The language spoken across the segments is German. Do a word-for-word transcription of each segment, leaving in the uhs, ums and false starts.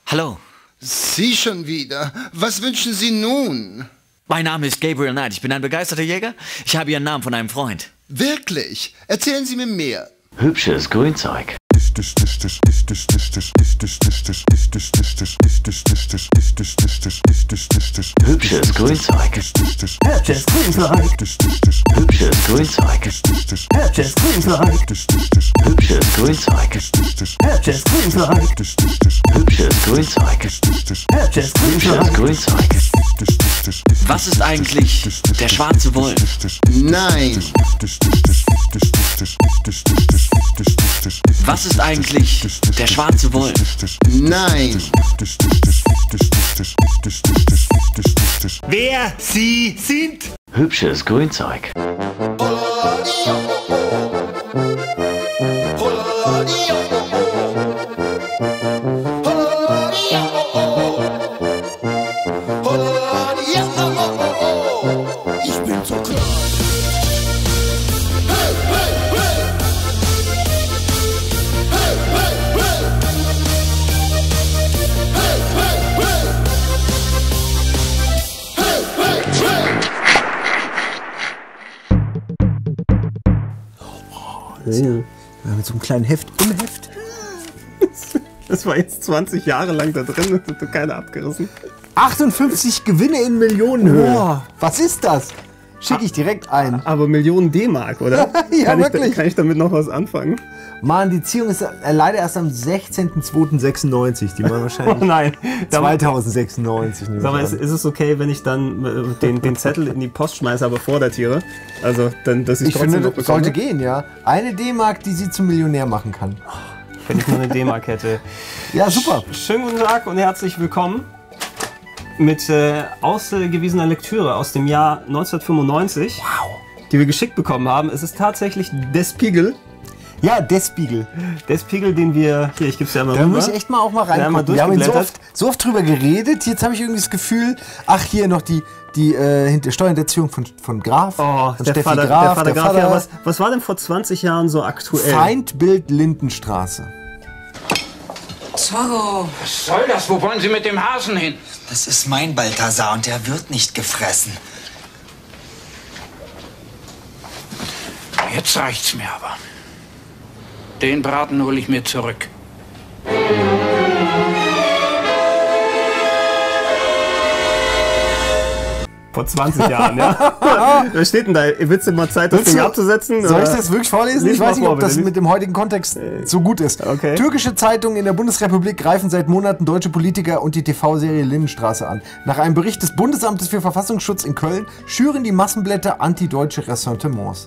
Hallo. Sie schon wieder? Was wünschen Sie nun? Mein Name ist Gabriel Knight. Ich bin ein begeisterter Jäger. Ich habe Ihren Namen von einem Freund. Wirklich? Erzählen Sie mir mehr. Hübsches Grünzeug. Hübsches Grünzeug. Hübsches Grünzeug. Hübsches Grünzeug. Hübsches Grünzeug. Hübsches Grünzeug. Hübsches Grünzeug. Hübsches Grünzeug. Hübsches Hübsches Grünzeug. Was ist eigentlich der schwarze Wolf? Nein. Was ist eigentlich der schwarze Wolf? Nein. Wer Sie sind? Hübsches Grünzeug. Ich bin so klein. Ja, mit so einem kleinen Heft im Heft. Das war jetzt zwanzig Jahre lang da drin und hat keiner abgerissen. achtundfünfzig Gewinne in Millionenhöhe. Boah. Was ist das? Schicke ich direkt ein. Aber Millionen D-Mark, oder? Ja, kann wirklich. Ich, kann ich damit noch was anfangen? Mann, die Ziehung ist äh, leider erst am sechzehnten zweiten sechsundneunzig. Die machen wahrscheinlich Oh nein. zweitausendsechsundneunzig. nehme Sag mal, ich ist, an. ist es okay, wenn ich dann äh, den, den Zettel in die Post schmeiße, aber vor der Tiere? Also, dann, dass ich, Ich trotzdem finde, noch das bekomme? sollte gehen, ja. Eine D-Mark, die sie zum Millionär machen kann. Wenn ich nur eine D-Mark hätte. Ja, super. Schönen guten Tag und herzlich willkommen mit äh, ausgewiesener Lektüre aus dem Jahr neunzehnhundertfünfundneunzig, Wow. die wir geschickt bekommen haben. Es ist tatsächlich der Spiegel. Ja, der Spiegel. Der Spiegel, den wir... Hier, ich gebe es ja mal Da rüber. muss ich echt mal auch mal Ja, mal reingucken. Wir haben ihn so durchgeblättert. oft, so oft drüber geredet. Jetzt habe ich irgendwie das Gefühl, ach, hier noch die, die äh, Hinter- Steuerhinterziehung von, von Graf. Oh, von der Steffi Vater, Graf, der Vater der Graf. Vater. Ja, was, was war denn vor zwanzig Jahren so aktuell? Feindbild Lindenstraße. Zorro, Was soll das? Wo wollen Sie mit dem Hasen hin? das ist mein Balthasar und der wird nicht gefressen. Jetzt reicht's mir aber. Den Braten hole ich mir zurück. Vor zwanzig Jahren, ja. Was steht denn da? Willst du mal Zeit, das Willst Ding du- abzusetzen? Soll ich oder? das wirklich vorlesen? Lies Ich mal weiß nicht, vor, ob das bitte. mit dem heutigen Kontext so gut ist. okay. Türkische Zeitungen in der Bundesrepublik greifen seit Monaten deutsche Politiker und die T V-Serie Lindenstraße an. Nach einem Bericht des Bundesamtes für Verfassungsschutz in Köln schüren die Massenblätter antideutsche Ressentiments.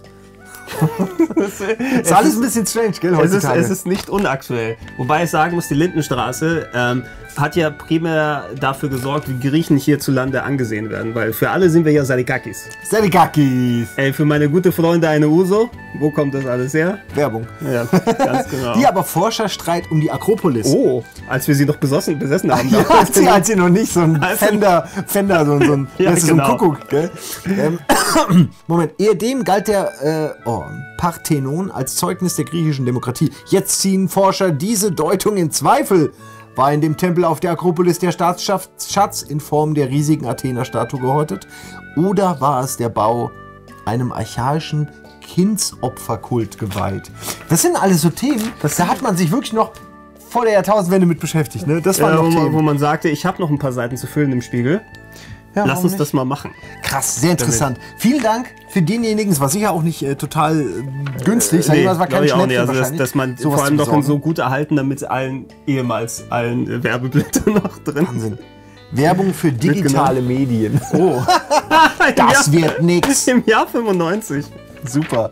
ist alles ein bisschen strange, gell, Es ist, heutzutage? es ist nicht unaktuell. Wobei ich sagen muss, die Lindenstraße ähm, hat ja primär dafür gesorgt, wie Griechen hierzulande angesehen werden. Weil für alle sind wir ja Sarikakis. Sadikakis. Ey, für meine gute Freunde eine Uso. Wo kommt das alles her? Werbung. Ja, ganz genau. Die aber Forscherstreit um die Akropolis. Oh, als wir sie noch besossen, besessen haben. Ja, als sie, als sie noch nicht so ein Als sie- Fender, Fender so, ein- so ein, Ja, das ist genau. so ein Kuckuck, gell? Ähm, Moment, ehedem galt der äh, oh, Parthenon als Zeugnis der griechischen Demokratie. Jetzt ziehen Forscher diese Deutung in Zweifel. War in dem Tempel auf der Akropolis der Staatsschatz in Form der riesigen Athener-Statue gehortet? Oder war es der Bau einem archaischen Kindsopferkult geweiht? Das sind alles so Themen, da hat man sich wirklich noch vor der Jahrtausendwende mit beschäftigt. Ne? Das waren Ja, wo, noch man, Themen. wo man sagte, ich habe noch ein paar Seiten zu füllen im Spiegel. Ja, Lass warum uns nicht? das mal machen. Krass, sehr interessant. Vielen Dank für denjenigen, es war sicher auch nicht äh, total äh, günstig, sag ich mal, es war glaub kein ich auch nicht. Schnäppchen Also, dass, wahrscheinlich, dass man sowas vor allem zu noch in besorgen. so gut erhalten, damit es allen, ehemals allen äh, Werbeblättern noch drin. Wahnsinn. Werbung für digitale Medien. Oh. Das Im wird nix. Jahr, Im Jahr fünfundneunzig. Super.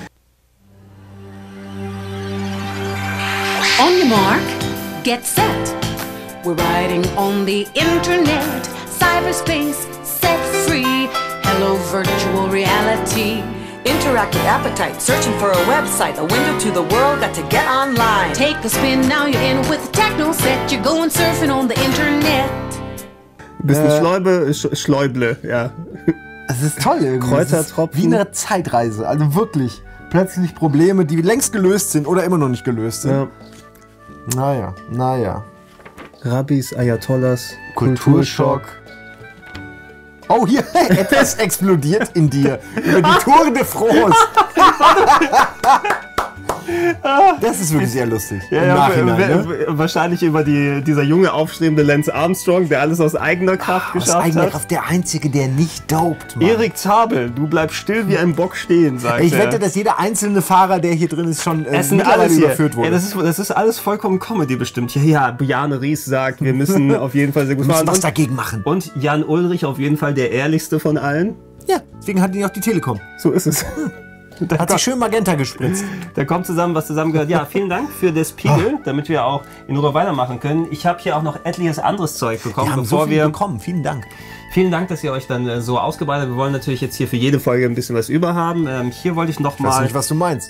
On your mark, get set. We're riding on the internet, cyberspace set free. Hello, virtual reality. Interactive appetite, searching for a website, a window to the world, got to get online. Take a spin, now you're in with the techno set. You're going surfing on the internet. Bisschen Äh. Schläube, Sch Schläuble, ja. Es ist toll irgendwie. Kräutertropfen. Es ist wie eine Zeitreise, also wirklich. Plötzlich Probleme, die längst gelöst sind oder immer noch nicht gelöst sind. Ja. Naja, naja. Rabbis, Ayatollahs, Kulturschock. Oh, hier, etwas explodiert in dir. Über die Tour de France. Das ist wirklich sehr lustig. Ja, Im ja, Nachhinein, w- ne? w- wahrscheinlich über die, dieser junge, aufstrebende Lance Armstrong, der alles aus eigener Kraft Aus geschafft eigener hat. Kraft, der Einzige, der nicht dopt, Mann. Erik Zabel, du bleibst still wie ein Bock stehen, sagt Ich er. wette, dass jeder einzelne Fahrer, der hier drin ist, schon äh, Es sind mittlerweile alles hier. überführt wurde. Ja, das, ist, das ist alles vollkommen Comedy bestimmt. Ja, ja, Bjarne Ries sagt, wir müssen auf jeden Fall sehr gut Wir müssen fahren. was Und, dagegen machen. und Jan Ulrich auf jeden Fall der ehrlichste von allen. Ja, deswegen hat ihn auch die Telekom. So ist es. Da Hat sich schön Magenta gespritzt. Da kommt zusammen, was zusammengehört. Ja, vielen Dank für das Spiegel, damit wir auch in Ruhe weitermachen können. Ich habe hier auch noch etliches anderes Zeug bekommen, Wir haben bevor so viel wir. bekommen. Vielen Dank. Vielen Dank, dass ihr euch dann äh, so ausgebreitet habt. Wir wollen natürlich jetzt hier für jede Folge ein bisschen was über haben. Ähm, hier wollte ich noch Ich weiß mal. nicht, was du meinst.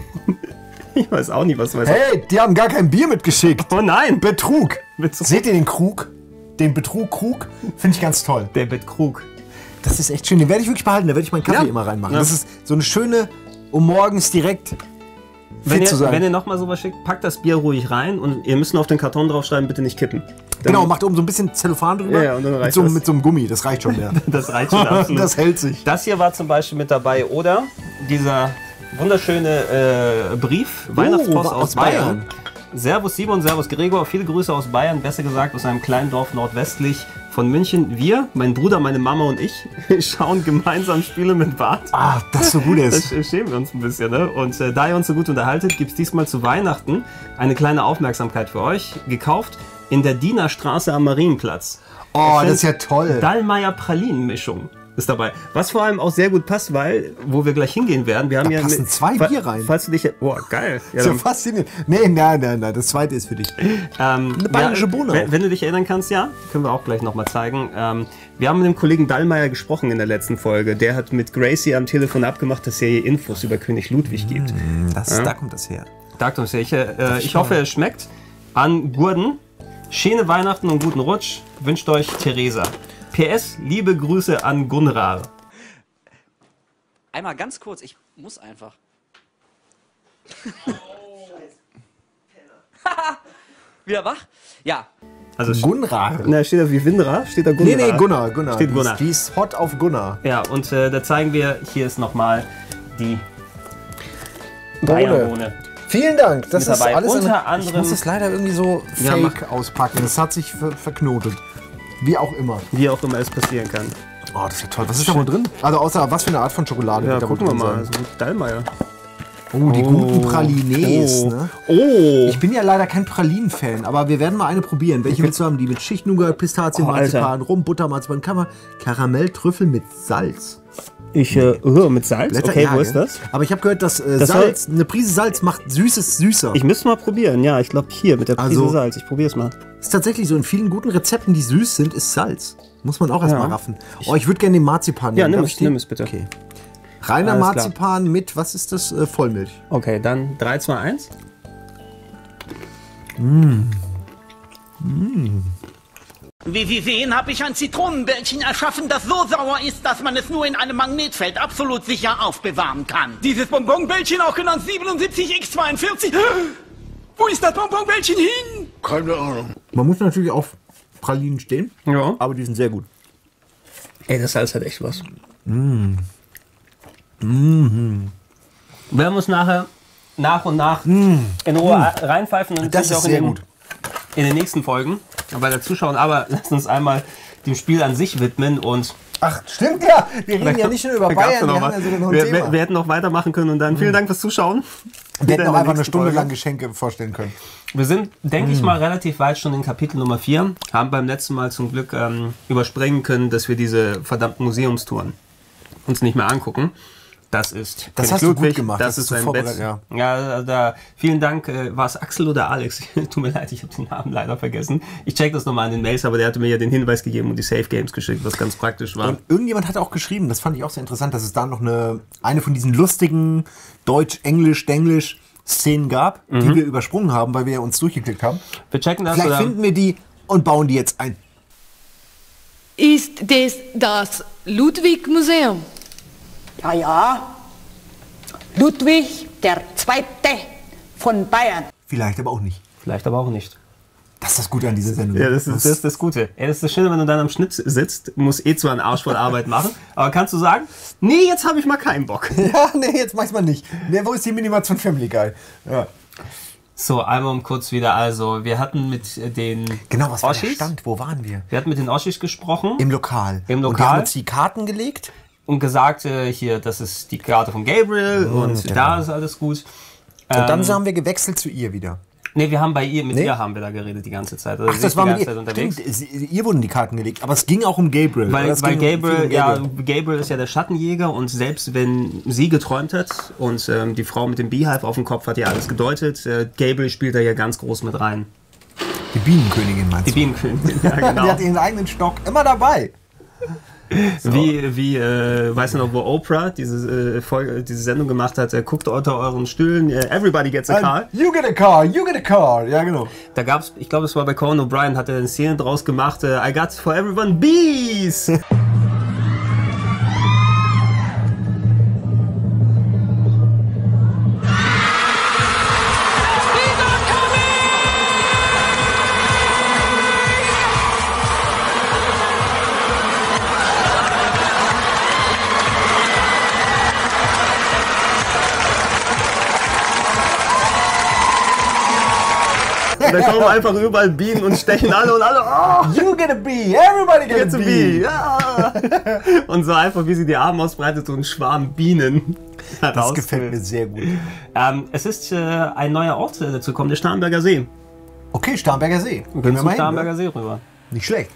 Ich weiß auch nicht, was du meinst. Hey, die haben gar kein Bier mitgeschickt. Oh nein! Betrug. Betrug. Seht ihr den Krug? Den Betrug-Krug? Finde ich ganz toll. Der Betrug. Das ist echt schön. Den werde ich wirklich behalten. Da werde ich meinen Kaffee Ja. immer reinmachen. Ja. Das ist so eine schöne, um morgens direkt Wenn fit zu ihr, sein. wenn ihr nochmal sowas schickt, packt das Bier ruhig rein und ihr müsst nur auf den Karton draufschreiben, bitte nicht kippen. Dann- Genau, macht oben so ein bisschen Zellophan drüber. Ja, ja, und dann mit, reicht so, das. mit so einem Gummi. Das reicht schon, ja. Das reicht schon absolut. Das hält sich. Das hier war zum Beispiel mit dabei, oder? Dieser wunderschöne äh, Brief, Weihnachtspost aus aus Bayern. Bayern. Servus Simon, Servus Gregor, viele Grüße aus Bayern, besser gesagt aus einem kleinen Dorf nordwestlich von München. Wir, mein Bruder, meine Mama und ich, schauen gemeinsam Spiele mit Bart. Ah, das so gut ist. Das schämen wir uns ein bisschen, ne? Und äh, da ihr uns so gut unterhaltet, gibt es diesmal zu Weihnachten eine kleine Aufmerksamkeit für euch. Gekauft in der Dienerstraße am Marienplatz. Oh, Es das ist sind ja toll. Dallmayr Pralinenmischung ist dabei. Was vor allem auch sehr gut passt, weil, wo wir gleich hingehen werden, wir haben Da ja... passen zwei fa- Bier rein. Falls du dich... Oh, geil. Ja, So dann, faszinierend. Nee, nein, nein, nein. Das zweite ist für dich. ähm, Eine bayerische Bohne Wenn, auch. wenn du dich erinnern kannst, ja, können wir auch gleich nochmal zeigen. Ähm, wir haben mit dem Kollegen Dallmayr gesprochen in der letzten Folge. Der hat mit Gracie am Telefon abgemacht, dass er ihr Infos über König Ludwig gibt. Das, Ja. Da kommt das her. Sagt uns ja. Ich, äh, ich hoffe, es schmeckt. An Gurden. Schöne Weihnachten und guten Rutsch. Wünscht euch Theresa. P S. Liebe Grüße an Gunrar. Einmal ganz kurz, ich muss einfach. Wieder wach? Ja. Also Gunnar. Na, steht da wie Windra? Steht da Gunnar? Nee, nee, Gunnar. Gunnar. Steht Die Gunnar. ist- Die ist hot auf Gunnar. Ja, und äh, da zeigen wir, hier ist nochmal die Bohne. Bayernbohne. Vielen Dank. Das Mit ist dabei. alles Unter eine, Ich anderem- muss das leider irgendwie so Ja, fake auspacken. Das hat sich ver verknotet. Wie auch immer. Wie auch immer es passieren kann. Oh, das ist ja toll. Was ist da wohl drin? Also außer was für eine Art von Schokolade Ja, wird da wohl gucken wir drin mal. sein? Also Dallmayr. Oh, die Oh. guten Pralines, Oh. ne? Oh! Ich bin ja leider kein Pralinen-Fan, aber wir werden mal eine probieren. Welche willst du haben? Die mit Schicht-Nougat, Pistazien, Oh, Alter. Marzipan, Rum, Butter, Marzipan, Kammer, Karamell, Trüffel mit Salz. Ich, äh, oh, mit Salz? Blätter- Okay, ja, wo ist gell? das? Aber ich habe gehört, dass äh, Das soll- Salz, eine Prise Salz macht Süßes süßer. Ich müsste mal probieren. Ja, ich glaube hier mit der Prise Also- Salz. Ich probiere es mal. Ist tatsächlich so, in vielen guten Rezepten, die süß sind, ist Salz. Muss man auch erstmal Ja. raffen. Oh, ich würde gerne den Marzipan nehmen. Ja, nimm Darf es, ich den? nimm es bitte. Okay. Reiner Alles klar. Marzipan mit, was ist das? Äh, Vollmilch. Okay, dann drei, zwei, eins. Wie Sie sehen, habe ich ein Zitronenbällchen erschaffen, das so sauer ist, dass man es nur in einem Magnetfeld absolut sicher aufbewahren kann. Dieses Bonbonbällchen, auch genannt siebenundsiebzig x zweiundvierzig. Wo ist das Bonbonbällchen hin? Keine Ahnung. Man muss natürlich auf Pralinen stehen, Ja. aber die sind sehr gut. Ey, das Salz hat echt was. Mm. Wir werden uns nachher nach und nach in Ruhe Mm. reinpfeifen und Das natürlich ist auch in sehr den, gut. in den nächsten Folgen bei der Zuschauer. Aber lasst uns einmal dem Spiel an sich widmen und Ach, stimmt ja. Wir reden ja nicht nur über Da gab's Bayern, ja wir noch haben was. ja sogar noch ein wir, Thema. wir, wir hätten noch weitermachen können und dann vielen Dank fürs Zuschauen. Wir Wieder hätten in auch der einfach eine nächsten Stunde Folge. lang Geschenke vorstellen können. Wir sind, denke ich Mm. mal, relativ weit schon in Kapitel Nummer vier. Haben beim letzten Mal zum Glück ähm, überspringen können, dass wir diese verdammten Museumstouren uns nicht mehr angucken. Das ist Das König hast du gut Ludwig, gemacht, Das das ist hast du sein vorbereitet, Bett. ja. Ja, da, vielen Dank. Äh, war es Axel oder Alex? Tut mir leid, ich habe den Namen leider vergessen. Ich check das nochmal in den Mails, aber der hatte mir ja den Hinweis gegeben und die Safe Games geschickt, was ganz praktisch war. Und irgendjemand hat auch geschrieben, das fand ich auch sehr interessant, dass es da noch eine, eine von diesen lustigen Deutsch-Englisch-Denglisch-Szenen gab, die Mhm. wir übersprungen haben, weil wir uns durchgeklickt haben. Wir checken das. Vielleicht oder? finden wir die und bauen die jetzt ein. Ist das das Ludwig-Museum? Ja, ja. Ludwig der Zweite von Bayern. Vielleicht aber auch nicht. Vielleicht aber auch nicht. Das ist das Gute an dieser Sendung. Ja, das ist das, ist das Gute. Ey, das ist das Schöne, wenn du dann am Schnitt sitzt, musst eh zwar einen Arsch voll Arbeit machen, aber kannst du sagen, nee, jetzt habe ich mal keinen Bock. Ja, nee, jetzt mach ich's mal nicht. Nee, wo ist die Minimat von Family Guy? Ja. So, einmal um kurz wieder, also wir hatten mit den Genau, was war der Oschis, Stand? Wo waren wir? wir hatten mit den Oschis gesprochen. Im Lokal. Im Und die haben Lokal. uns die Karten gelegt. Und gesagt, äh, hier, das ist die Karte von Gabriel Mhm, und genau. da ist alles gut. Und dann Ähm, haben wir gewechselt zu ihr wieder. Nee, wir haben bei ihr, mit Nee? ihr haben wir da geredet die ganze Zeit. Also Ach, sie das ist war die mit ganze ihr. Zeit unterwegs. Stimmt, sie, ihr wurden die Karten gelegt. Aber es ging auch um Gabriel. Weil, oder? Es weil ging um- Gabriel, viel um ja, Gabriel. Gabriel ist ja der Schattenjäger und selbst wenn sie geträumt hat und ähm, die Frau mit dem Beehive auf dem Kopf hat ja alles gedeutet, äh, Gabriel spielt da ja ganz groß mit rein. Die Bienenkönigin meinst Die du? Bienenkönigin, ja genau. Die hat ihren eigenen Stock immer dabei. So. Wie, wie äh, weißt du noch, wo Oprah diese, äh, Folge, diese Sendung gemacht hat, äh, guckt unter euren Stühlen, äh, everybody gets a car. You get a car, you get a car. Ja, genau. Da gab's, ich glaube, es war bei Conan O'Brien, hat er eine Szene draus gemacht, äh, I got for everyone bees. Und da kommen einfach überall Bienen und stechen alle und alle, oh, You get a bee, everybody gets, gets a bee. Ja. Und so einfach, wie sie die Arme ausbreitet, so ein Schwarm Bienen. Das gefällt mir sehr gut. Ähm, es ist äh, ein neuer Ort äh, dazu gekommen, der Starnberger See. Okay, Starnberger See. Wir Gehen gehen wir zum mal hin, Starnberger ne? See rüber. Nicht schlecht.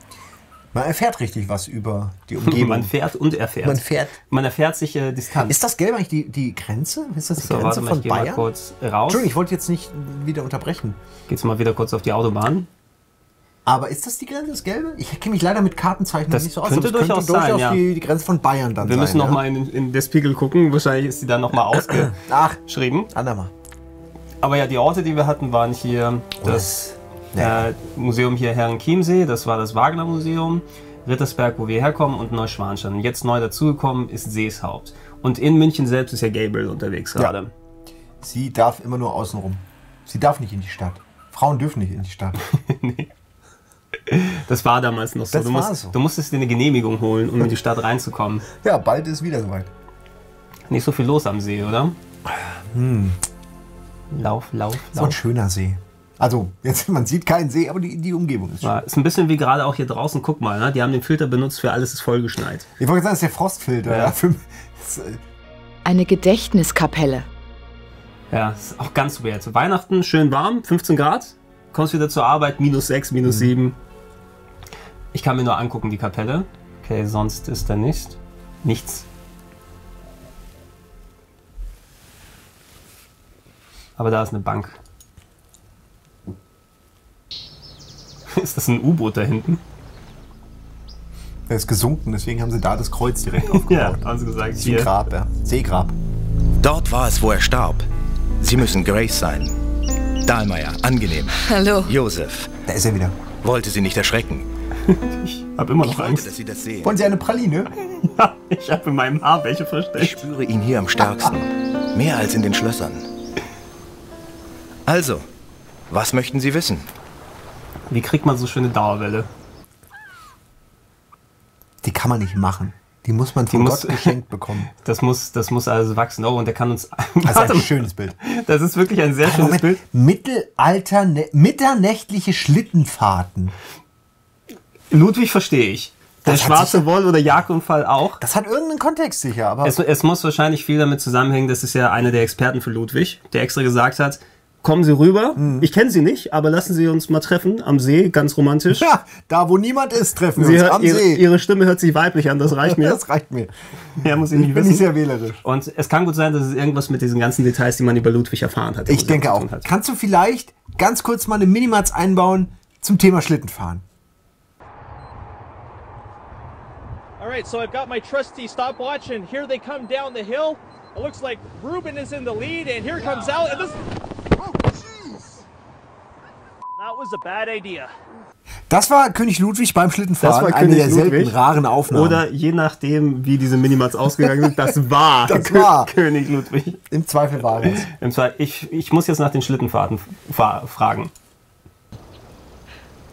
Man erfährt richtig was über die Umgebung. Man fährt und erfährt. Man fährt. Man erfährt sich äh, Distanz. Ist das Gelb eigentlich die, die Grenze? Ist das die So, Grenze warte mal, von ich geh mal Bayern? kurz raus. Entschuldigung, ich wollte jetzt nicht wieder unterbrechen. Geht's mal wieder kurz auf die Autobahn. Aber ist das die Grenze, das Gelbe? Ich kenne mich leider mit Kartenzeichen Das nicht so aus. könnte aber es durchaus könnte sein, durchaus ja. die, die Grenze von Bayern dann Wir sein. müssen noch ja? mal in, in der Spiegel gucken. Wahrscheinlich ist die dann noch mal ausgeschrieben. Andermal. Aber ja, die Orte, die wir hatten, waren hier das äh, Museum hier Herrenchiemsee, das war das Wagner Museum, Rittersberg, wo wir herkommen, und Neuschwanstein. Und jetzt neu dazugekommen ist Seeshaupt. Und in München selbst ist ja Gabriel unterwegs gerade. Ja. Sie darf immer nur außenrum. Sie darf nicht in die Stadt. Frauen dürfen nicht in die Stadt. Nee. Das war damals noch so. Das Du, war musst, so. du musstest dir eine Genehmigung holen, um in die Stadt reinzukommen. Ja, bald ist wieder soweit. Nicht so viel los am See, oder? Hm. Lauf, lauf, So ein lauf. schöner See. Also, jetzt, man sieht keinen See, aber die, die Umgebung ist schön. Ja, ist ein bisschen wie gerade auch hier draußen. Guck mal, ne? Die haben den Filter benutzt für alles ist vollgeschneit. Ich wollte sagen, das ist der Frostfilter. Ja. Ja. Für, das, äh, Eine Gedächtniskapelle. Ja, ist auch ganz weird. Weihnachten schön warm, fünfzehn Grad. Kommst wieder zur Arbeit, minus sechs, minus Mhm. sieben. Ich kann mir nur angucken, die Kapelle. Okay, sonst ist da nicht. Nichts. Aber da ist eine Bank. Ist das ein U-Boot da hinten? der ist gesunken, deswegen haben sie da das Kreuz direkt aufgebaut. Ja, haben sie gesagt. Das ist ein Hier. Grab, ja. Seegrab. Dort war es, wo er starb. Sie müssen Grace sein. Dahlmeier, angenehm. Hallo. Josef. Da ist er wieder. Wollte sie nicht erschrecken. Ich hab immer noch Ich wollte, Angst. dass Sie das sehen. Wollen Sie eine Praline? Ja, ich habe in meinem Haar welche Ich versteckt. spüre ihn hier am stärksten. Mehr als in den Schlössern. Also, was möchten Sie wissen? Wie kriegt man so schöne Dauerwelle? Die kann man nicht machen. Die muss man von Die Gott muss- geschenkt bekommen. Das muss, das muss also wachsen. Oh, und der kann uns. Das ist Warte ein mal. schönes Bild. Das ist wirklich ein sehr schönes Moment, Bild. Mittelalter, mitternächtliche Schlittenfahrten. Ludwig verstehe ich. Der Das hat schwarze sich- Woll oder Jagdunfall auch. Das hat irgendeinen Kontext sicher, aber Es, es muss wahrscheinlich viel damit zusammenhängen, das ist ja einer der Experten für Ludwig, der extra gesagt hat, kommen Sie rüber, Mhm. ich kenne Sie nicht, aber lassen Sie uns mal treffen am See, ganz romantisch. ja, da wo niemand ist, treffen Sie wir uns hört, am ihre, See. ihre Stimme hört sich weiblich an, das reicht mir. Das reicht mir. Ja, muss ich Ich nicht bin wissen. nicht sehr wählerisch. Und es kann gut sein, dass es irgendwas mit diesen ganzen Details, die man über Ludwig erfahren hat. Ich denke zu auch. tun hat. Kannst du vielleicht ganz kurz mal eine Minimatz einbauen zum Thema Schlittenfahren? All right, so I've got my trusty stopwatch, and here they come down the hill. It looks like Ruben is in the lead, and here comes Al. And this. Oh, jeez. That was a bad idea. Das war König Ludwig beim Schlittenfahren. Das war eine König der selten Ludwig. raren Aufnahmen. Oder je nachdem, wie diese Minimats ausgegangen sind, das war, Das war. König Ludwig. Im Zweifel war es. Im Zweifel, ich, ich muss jetzt nach den Schlittenfahrten fa fragen.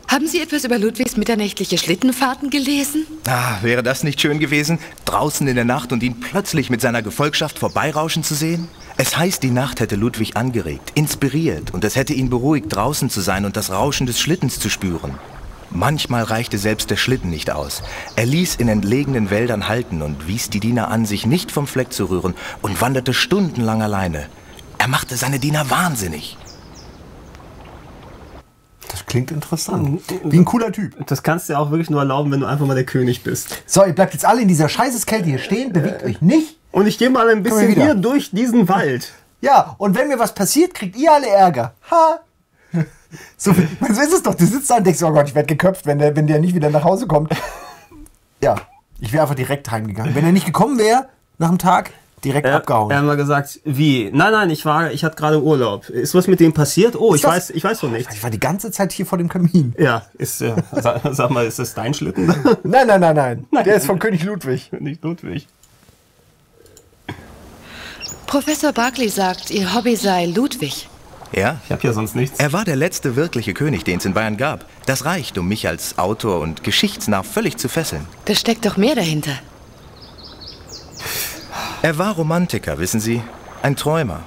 Haben Sie etwas über Ludwigs mitternächtliche Schlittenfahrten gelesen? Ah, wäre das nicht schön gewesen, draußen in der Nacht und ihn plötzlich mit seiner Gefolgschaft vorbeirauschen zu sehen? Es heißt, die Nacht hätte Ludwig angeregt, inspiriert und es hätte ihn beruhigt, draußen zu sein und das Rauschen des Schlittens zu spüren. Manchmal reichte selbst der Schlitten nicht aus. Er ließ in entlegenen Wäldern halten und wies die Diener an, sich nicht vom Fleck zu rühren und wanderte stundenlang alleine. Er machte seine Diener wahnsinnig. Das klingt interessant. Wie ein cooler Typ. Das kannst du dir auch wirklich nur erlauben, wenn du einfach mal der König bist. So, ihr bleibt jetzt alle in dieser Scheißeskälte hier stehen, bewegt euch nicht. Und ich gehe mal ein bisschen hier durch diesen Wald. Ja, und wenn mir was passiert, kriegt ihr alle Ärger. Ha! So, so ist es doch. Du sitzt da und denkst, oh Gott, ich werde geköpft, wenn der, wenn der nicht wieder nach Hause kommt. Ja, ich wäre einfach direkt heimgegangen. Wenn er nicht gekommen wäre, nach dem Tag, direkt er, abgehauen. Er hat mal gesagt, wie? Nein, nein, ich war, ich hatte gerade Urlaub. Ist was mit dem passiert? Oh, ist ich das? weiß, ich weiß doch nicht. Ich war die ganze Zeit hier vor dem Kamin. Ja, ist, äh, sag, sag mal, ist das dein Schlitten? Nein, nein, nein, nein, nein. Der ist von König Ludwig. Nicht Ludwig. Professor Barclay sagt, Ihr Hobby sei Ludwig. Ja? Ich habe ja sonst nichts. Er war der letzte wirkliche König, den es in Bayern gab. Das reicht, um mich als Autor und Geschichtsnarr völlig zu fesseln. Da steckt doch mehr dahinter. Er war Romantiker, wissen Sie? Ein Träumer.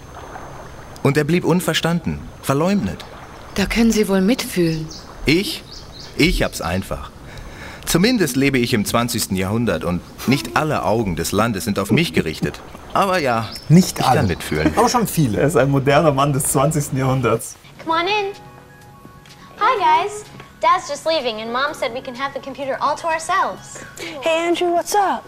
Und er blieb unverstanden, verleumdet. Da können Sie wohl mitfühlen. Ich? Ich hab's einfach. Zumindest lebe ich im zwanzigsten Jahrhundert und nicht alle Augen des Landes sind auf mich gerichtet. Aber ja, nicht ich alle. kann mitfühlen. Aber schon viele. Er ist ein moderner Mann des zwanzigsten Jahrhunderts. Come on in. Hi, guys. Dad's just leaving, and Mom said we can have the computer all to ourselves. Hey, Andrew, what's up?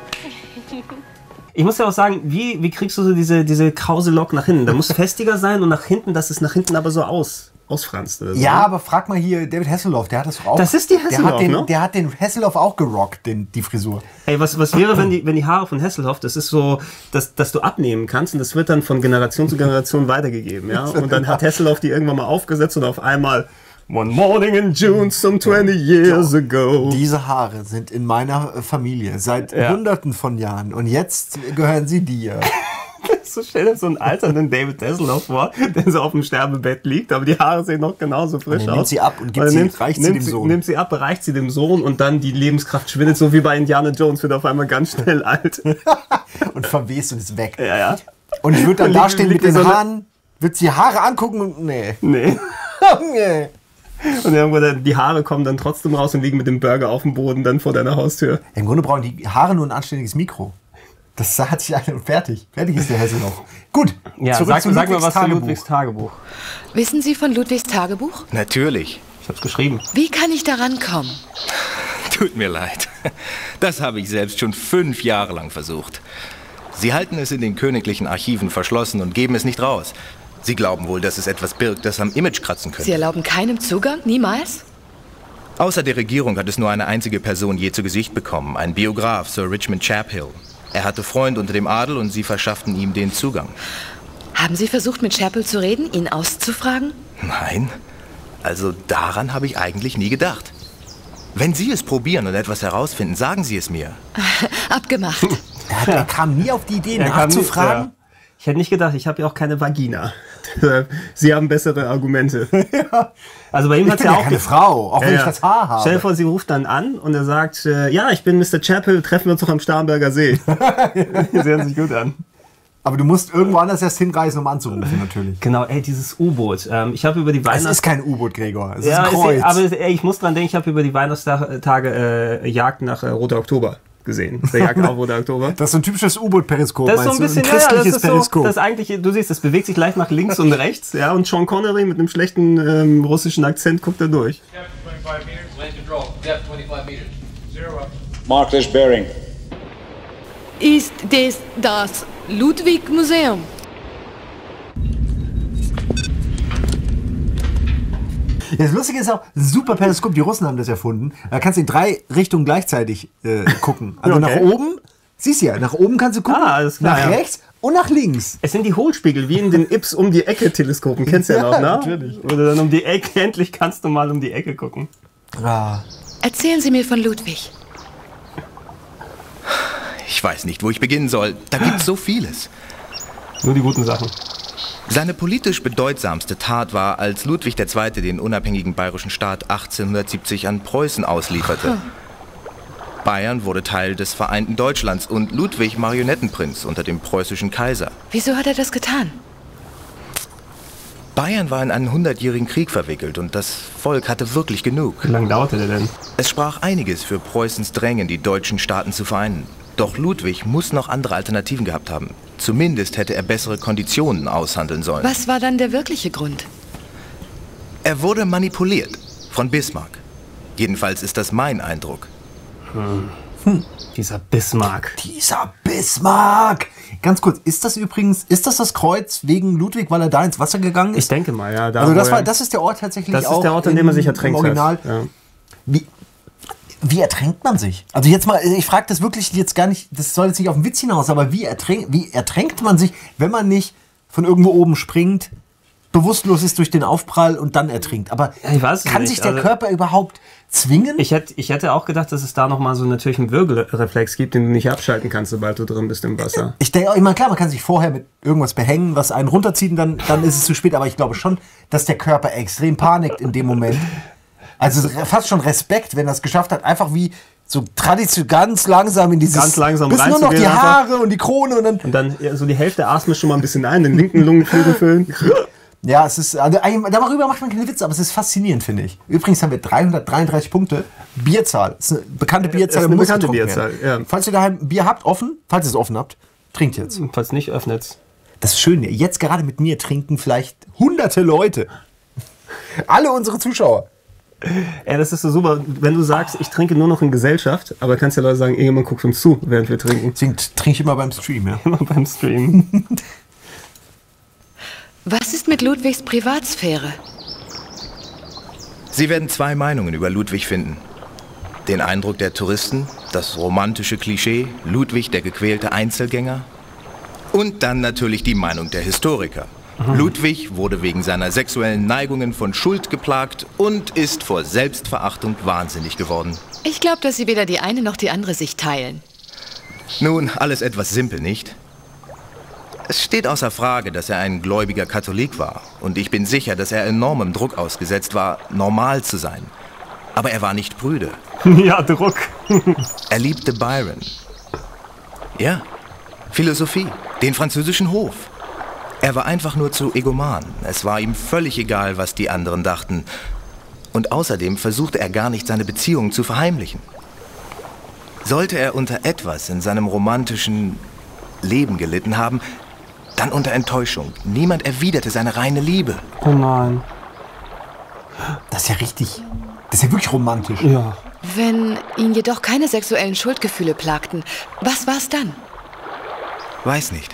Ich muss ja auch sagen, wie, wie kriegst du so diese, diese krause Lok nach hinten? Da muss festiger sein und nach hinten, dass es nach hinten aber so aus, ausfranst. Oder so. Ja, aber frag mal hier David Hasselhoff, der hat das doch auch. Das ist die Hasselhoff, der hat den, ne? Der hat den Hasselhoff auch gerockt, den, die Frisur. Ey, was, was wäre, wenn die, wenn die Haare von Hasselhoff, das ist so, dass, dass du abnehmen kannst und das wird dann von Generation zu Generation weitergegeben, ja? Und dann hat Hasselhoff die irgendwann mal aufgesetzt und auf einmal One morning in June some twenty years ago. Diese Haare sind in meiner Familie seit Ja. Hunderten von Jahren und jetzt gehören sie dir. So stell dir so einen alternden David Hasselhoff vor, der so auf dem Sterbebett liegt, aber die Haare sehen noch genauso frisch Und er aus. nimmt sie ab und gibt er sie- nimmt, reicht sie nimmt dem Sohn. Nimmt sie ab, reicht sie dem Sohn und dann die Lebenskraft schwindet, so wie bei Indiana Jones, wird auf einmal ganz schnell alt. Und verwest und ist weg. Ja, ja. Und ich würde dann Und da liegt- stehen mit liegt den so eine- Haaren, würde sie die Haare angucken und nee. Nee. nee. Und irgendwo dann, die Haare kommen dann trotzdem raus und liegen mit dem Burger auf dem Boden dann vor deiner Haustür. Im Grunde brauchen die Haare nur ein anständiges Mikro. Das hat sich einer und fertig. Fertig ist der Hasselhoff. Gut, Ja, zurück sag, zu sag mal Ludwigs was zu Tagebuch. Ludwigs Tagebuch. Wissen Sie von Ludwigs Tagebuch? Natürlich. Ich hab's geschrieben. Wie kann ich da rankommen? Tut mir leid. Das habe ich selbst schon fünf Jahre lang versucht. Sie halten es in den königlichen Archiven verschlossen und geben es nicht raus. Sie glauben wohl, dass es etwas birgt, das am Image kratzen Sie könnte. erlauben keinem Zugang? Niemals? Außer der Regierung hat es nur eine einzige Person je zu Gesicht bekommen, ein Biograf, Sir Richmond Chaphill. Er hatte Freund unter dem Adel und sie verschafften ihm den Zugang. Haben Sie versucht, mit Chapel zu reden, ihn auszufragen? Nein, also daran habe ich eigentlich nie gedacht. Wenn Sie es probieren und etwas herausfinden, sagen Sie es mir. Abgemacht. Er, hat, er kam nie auf die Idee, Er kam nicht, nachzufragen. ja. Ich hätte nicht gedacht, ich habe ja auch keine Vagina. Sie haben bessere Argumente. Ja. Also bei ihm Ich hat bin ja ja auch keine ge- Frau, auch wenn ich das Haar habe. Stell dir vor, sie ruft dann an und er sagt, äh, ja, ich bin Mister Chapel, treffen wir uns doch am Starnberger See. Sie hören sich gut an. Aber du musst irgendwo anders erst hinreisen, um anzurufen, natürlich. Genau, ey, dieses U-Boot. Ähm, ich habe über die Es Weihnachts... ist kein U-Boot, Gregor. Es ja, ist ein Kreuz. Ist, aber ey, ich muss dran denken, ich habe über die Weihnachtstage äh, Jagd nach äh, Roter Oktober gesehen. Der Jagd auf Roter Oktober. Das ist so ein typisches U-Boot-Periskop. Das ist so ein meinst du? bisschen, ja, ja, das christliches ist so, Periskop. das eigentlich, du siehst, das bewegt sich leicht nach links und rechts, ja, und Sean Connery mit einem schlechten ähm, russischen Akzent guckt da durch. Mark this bearing. Ist das das Ludwig-Museum? Das Lustige ist auch, super Periskop, die Russen haben das erfunden. Da kannst du in drei Richtungen gleichzeitig äh, gucken. Also Okay. nach oben, siehst du ja, nach oben kannst du gucken, Ah, alles klar, nach ja. rechts und nach links. Es sind die Hohlspiegel, wie in den Ips um die Ecke Teleskopen, kennst du ja, Ja, noch, ne? natürlich. Oder dann um die Ecke, endlich kannst du mal um die Ecke gucken. Ah. Erzählen Sie mir von Ludwig. Ich weiß nicht, wo ich beginnen soll. Da gibt es so vieles. Nur die guten Sachen. Seine politisch bedeutsamste Tat war, als Ludwig der Zweite den unabhängigen bayerischen Staat achtzehnhundertsiebzig an Preußen auslieferte. Bayern wurde Teil des vereinten Deutschlands und Ludwig Marionettenprinz unter dem preußischen Kaiser. Wieso hat er das getan? Bayern war in einen hundertjährigen Krieg verwickelt und das Volk hatte wirklich genug. Wie lange dauerte der denn? Es sprach einiges für Preußens Drängen, die deutschen Staaten zu vereinen. Doch Ludwig muss noch andere Alternativen gehabt haben. Zumindest hätte er bessere Konditionen aushandeln sollen. Was war dann der wirkliche Grund? Er wurde manipuliert von Bismarck. Jedenfalls ist das mein Eindruck. Hm. Hm. Dieser Bismarck. Dieser Bismarck! Ganz kurz, ist das übrigens, ist das das Kreuz wegen Ludwig, weil er da ins Wasser gegangen ist? Ich denke mal, ja. Da also das, war, das ist der Ort tatsächlich auch. Das ist der Ort, an dem er sich ertränkt im Original. hat. Ja. Wie, wie ertränkt man sich? Also jetzt mal, ich frage das wirklich jetzt gar nicht, das soll jetzt nicht auf den Witz hinaus, aber wie, ertränk, wie ertränkt man sich, wenn man nicht von irgendwo oben springt, bewusstlos ist durch den Aufprall und dann ertrinkt? Aber ich weiß kann nicht. sich der also, Körper überhaupt zwingen? Ich hätte, ich hätte auch gedacht, dass es da nochmal so natürlich einen Würgereflex gibt, den du nicht abschalten kannst, sobald du drin bist im Wasser. Ich denke auch immer, klar, man kann sich vorher mit irgendwas behängen, was einen runterzieht und dann, dann ist es zu spät. Aber ich glaube schon, dass der Körper extrem panikt in dem Moment. Also fast schon Respekt, wenn er es geschafft hat, einfach wie so traditionell ganz langsam in dieses... Ganz langsam bis nur noch die einfach. Haare und die Krone und dann... Und dann ja, so die Hälfte atmet schon mal ein bisschen ein, den linken Lungenflügel füllen. Ja, es ist, also, darüber macht man keine Witze, aber es ist faszinierend, finde ich. Übrigens haben wir dreihundertdreiunddreißig Punkte. Bierzahl. Das ist eine bekannte Bierzahl. Das ist eine muss bekannte getrunken Bierzahl, ja. Falls ihr daheim Bier habt, offen, falls ihr es offen habt, trinkt jetzt. Falls nicht, öffnet's. Das ist schön. Jetzt gerade mit mir trinken vielleicht hunderte Leute. Alle unsere Zuschauer. Ja, das ist so super. Wenn du sagst, ich trinke nur noch in Gesellschaft, aber kannst ja Leute sagen, irgendjemand guckt uns zu, während wir trinken. Deswegen trinke ich immer beim Stream, ja. Immer beim Stream. Was ist mit Ludwigs Privatsphäre? Sie werden zwei Meinungen über Ludwig finden. Den Eindruck der Touristen, das romantische Klischee, Ludwig der gequälte Einzelgänger. Und dann natürlich die Meinung der Historiker. Mhm. Ludwig wurde wegen seiner sexuellen Neigungen von Schuld geplagt und ist vor Selbstverachtung wahnsinnig geworden. Ich glaube, dass Sie weder die eine noch die andere Sicht teilen. Nun, alles etwas simpel, nicht? Es steht außer Frage, dass er ein gläubiger Katholik war. Und ich bin sicher, dass er enormem Druck ausgesetzt war, normal zu sein. Aber er war nicht prüde. Ja, Druck. Er liebte Byron. Ja, Philosophie, den französischen Hof. Er war einfach nur zu egoman. Es war ihm völlig egal, was die anderen dachten. Und außerdem versuchte er gar nicht, seine Beziehungen zu verheimlichen. Sollte er unter etwas in seinem romantischen Leben gelitten haben, dann unter Enttäuschung. Niemand erwiderte seine reine Liebe. Oh nein. Das ist ja richtig. Das ist ja wirklich romantisch. Ja. Wenn ihn jedoch keine sexuellen Schuldgefühle plagten, was war's dann? Weiß nicht.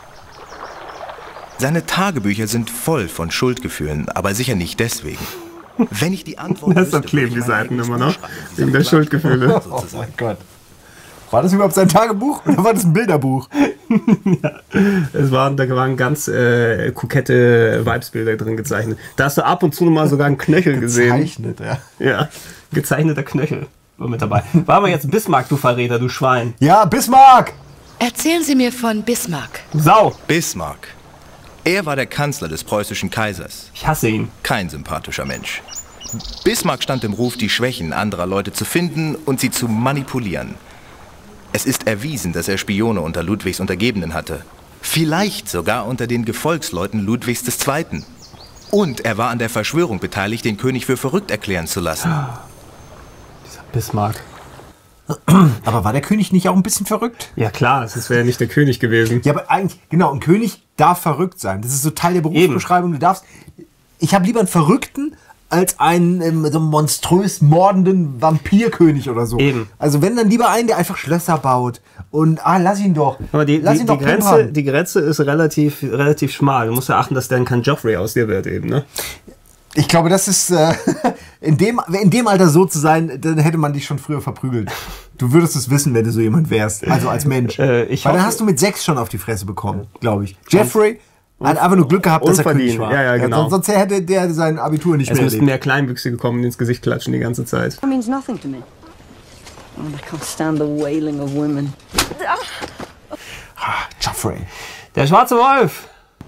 Seine Tagebücher sind voll von Schuldgefühlen, aber sicher nicht deswegen. Wenn ich die Antwort Deshalb wüsste, kleben die Seiten immer noch. Wegen der Schuldgefühle. Oh mein Gott. War das überhaupt sein Tagebuch oder war das ein Bilderbuch? Ja, es waren, da waren ganz äh, kokette Vibesbilder drin gezeichnet. Da hast du ab und zu noch mal sogar einen Knöchel gesehen. Gezeichnet, ja. Ja, gezeichneter Knöchel war mit dabei. War aber jetzt Bismarck, du Verräter, du Schwein. Ja, Bismarck! Erzählen Sie mir von Bismarck. Sau! Bismarck. Er war der Kanzler des preußischen Kaisers. Ich hasse ihn. Kein sympathischer Mensch. Bismarck stand im Ruf, die Schwächen anderer Leute zu finden und sie zu manipulieren. Es ist erwiesen, dass er Spione unter Ludwigs Untergebenen hatte. Vielleicht sogar unter den Gefolgsleuten Ludwigs des Zweiten. Und er war an der Verschwörung beteiligt, den König für verrückt erklären zu lassen. Dieser Bismarck. Aber war der König nicht auch ein bisschen verrückt? Ja klar, es wäre ja nicht der König gewesen. Ja, aber eigentlich, genau, ein König darf verrückt sein. Das ist so Teil der Berufsbeschreibung. Eben. Du darfst. Ich habe lieber einen Verrückten als einen ähm, so monströs mordenden Vampirkönig oder so. Eben. Also wenn, dann lieber einen, der einfach Schlösser baut. Und ah, lass ihn doch. Aber die, lass die, ihn die, doch Grenze, die Grenze ist relativ, relativ schmal. Du musst ja achten, dass dann kein Joffrey aus dir wird eben, ne? Ich glaube, das ist, äh, in, dem, in dem Alter so zu sein, dann hätte man dich schon früher verprügelt. Du würdest es wissen, wenn du so jemand wärst, also als Mensch. Äh, ich Weil dann hoffe, hast du mit sechs schon auf die Fresse bekommen, glaube ich. Jeffrey hat einfach nur Glück gehabt, dass er König war. Ja, ja, genau. Sonst hätte der sein Abitur nicht es mehr müssten erlebt. mehr Kleinwüchsige kommen und ins Gesicht klatschen die ganze Zeit. That means nothing to me. Oh, I can't stand the wailing of women. Ah, Jeffrey. Der schwarze Wolf.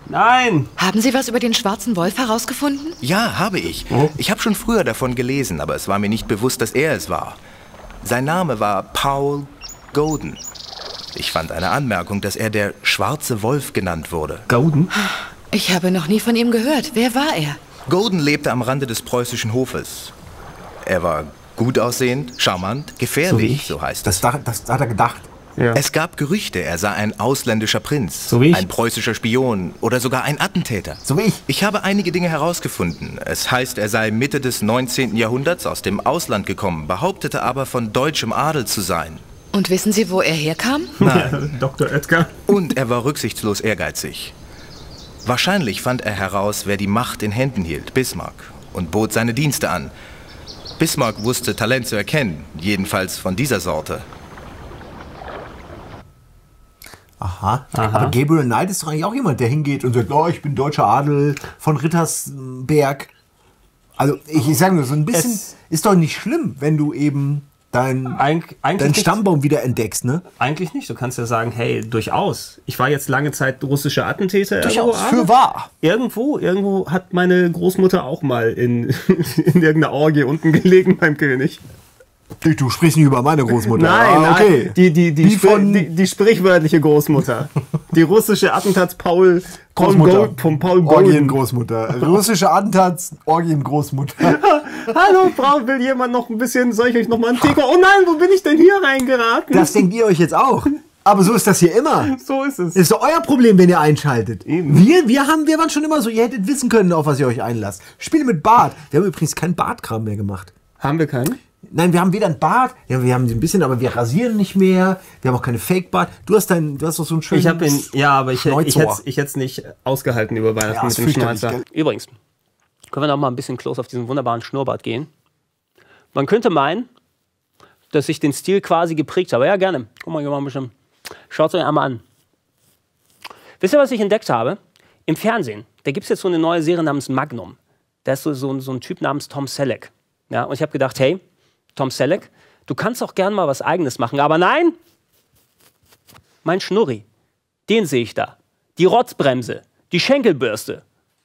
Nein! Haben Sie was über den schwarzen Wolf herausgefunden? Ja, habe ich. Oh. Ich habe schon früher davon gelesen, aber es war mir nicht bewusst, dass er es war. Sein Name war Paul Gordon. Ich fand eine Anmerkung, dass er der schwarze Wolf genannt wurde. Gordon? Ich habe noch nie von ihm gehört. Wer war er? Gordon lebte am Rande des preußischen Hofes. Er war gut aussehend, charmant, gefährlich, so, so heißt es. Das, das hat er gedacht. Ja. Es gab Gerüchte, er sei ein ausländischer Prinz, so wie ich. ein preußischer Spion oder sogar ein Attentäter. So wie ich. Ich habe einige Dinge herausgefunden. Es heißt, er sei Mitte des neunzehnten Jahrhunderts aus dem Ausland gekommen, behauptete aber von deutschem Adel zu sein. Und wissen Sie, wo er herkam? Nein. Doktor Oetker. Und er war rücksichtslos ehrgeizig. Wahrscheinlich fand er heraus, wer die Macht in Händen hielt, Bismarck, und bot seine Dienste an. Bismarck wusste Talent zu erkennen, jedenfalls von dieser Sorte. Aha. Aha. Aber Gabriel Knight ist doch eigentlich auch jemand, der hingeht und sagt, oh, ich bin deutscher Adel von Rittersberg. Also ich, ich sage nur, so ein bisschen es ist doch nicht schlimm, wenn du eben dein, Eig deinen Stammbaum wieder entdeckst, ne? Eigentlich nicht. Du kannst ja sagen, hey, durchaus. Ich war jetzt lange Zeit russischer Attentäter. Durchaus, für wahr. Irgendwo, irgendwo hat meine Großmutter auch mal in, in irgendeiner Orgie unten gelegen beim König. Du sprichst nicht über meine Großmutter. Nein, ah, okay. nein. Die, die, die, die, von die, die sprichwörtliche Großmutter. Die russische Attentats Paul Großmutter. Von Paul Orgien Großmutter. Russische Attentats Orgien Großmutter. Hallo, Frau, will jemand noch ein bisschen, soll ich euch noch mal einen Ticker? Oh nein, wo bin ich denn hier reingeraten? Das denkt ihr euch jetzt auch. Aber so ist das hier immer. So ist es. Ist doch euer Problem, wenn ihr einschaltet. Eben. Wir, wir, haben, wir waren schon immer so, ihr hättet wissen können, auf was ihr euch einlasst. Spiele mit Bart. Wir haben übrigens keinen Bartkram mehr gemacht. Haben wir keinen? Nein, wir haben weder einen Bart, ja, wir haben ein bisschen, aber wir rasieren nicht mehr. Wir haben auch keine Fake-Bart. Du hast dein, du hast doch so einen schönen. Ich habe ihn, ja, aber ich, ich hätte ich es nicht ausgehalten über Weihnachten ja, mit dem Schnäuzer. Übrigens, können wir noch mal ein bisschen close auf diesen wunderbaren Schnurrbart gehen. Man könnte meinen, dass ich den Stil quasi geprägt habe. Ja, gerne. Guck mal, hier mal ein bisschen. Schaut es euch einmal an. Wisst ihr, was ich entdeckt habe? Im Fernsehen, da gibt es jetzt so eine neue Serie namens Magnum. Da ist so, so, so ein Typ namens Tom Selleck. Ja, und ich habe gedacht, hey, Tom Selleck, du kannst auch gern mal was Eigenes machen, aber nein, mein Schnurri, den sehe ich da. Die Rotzbremse, die Schenkelbürste.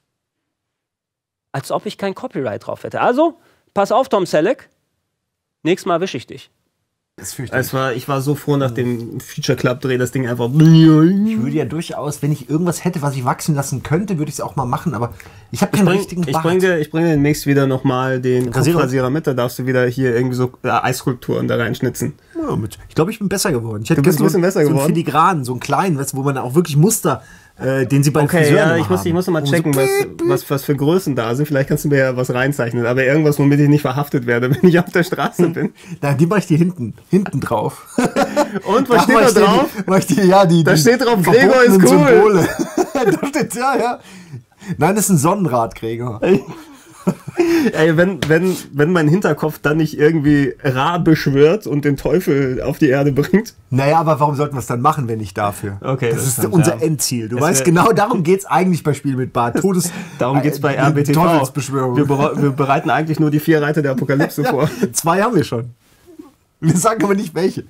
Als ob ich kein Copyright drauf hätte. Also, pass auf, Tom Selleck, nächstes Mal erwische ich dich. Das es war, ich war so froh nach dem Future Club Dreh, das Ding einfach. Ich würde ja durchaus, wenn ich irgendwas hätte, was ich wachsen lassen könnte, würde ich es auch mal machen, aber ich habe keinen bring, richtigen Bart. Ich bringe dir, ich bring dir demnächst wieder nochmal den Rasierer mit, da darfst du wieder hier irgendwie so äh, Eisskulpturen da reinschnitzen. Ja, mit, ich glaube, ich bin besser geworden. Ich hätte du bist so, ein bisschen besser so geworden. So einen Filigranen, so einen kleinen, weißt, wo man auch wirklich Muster, äh, den sie bei den okay, Friseuren ja, immer ich muss, haben. ich muss noch mal checken, so, was, was, was für Größen da sind. Vielleicht kannst du mir ja was reinzeichnen, aber irgendwas, womit ich nicht verhaftet werde, wenn ich auf der Straße bin. Na, die mache ich dir hinten, hinten drauf. Und was steht da drauf? Die, die, ja, die, da die steht drauf, Gregor ist cool. Symbole. Da steht, ja, ja. Nein, das ist ein Sonnenrad, Gregor. Ey, wenn, wenn, wenn mein Hinterkopf dann nicht irgendwie Ra beschwört und den Teufel auf die Erde bringt. Naja, aber warum sollten wir es dann machen, wenn nicht dafür? Okay, das, das ist stimmt, unser ja. Endziel. Du es weißt genau, darum geht es eigentlich bei Spiel mit Bart. Todes darum geht es bei R B T V. Teufelsbeschwörung. Wir, wir bereiten eigentlich nur die vier Reiter der Apokalypse ja, vor. Zwei haben wir schon. Wir sagen aber nicht welche.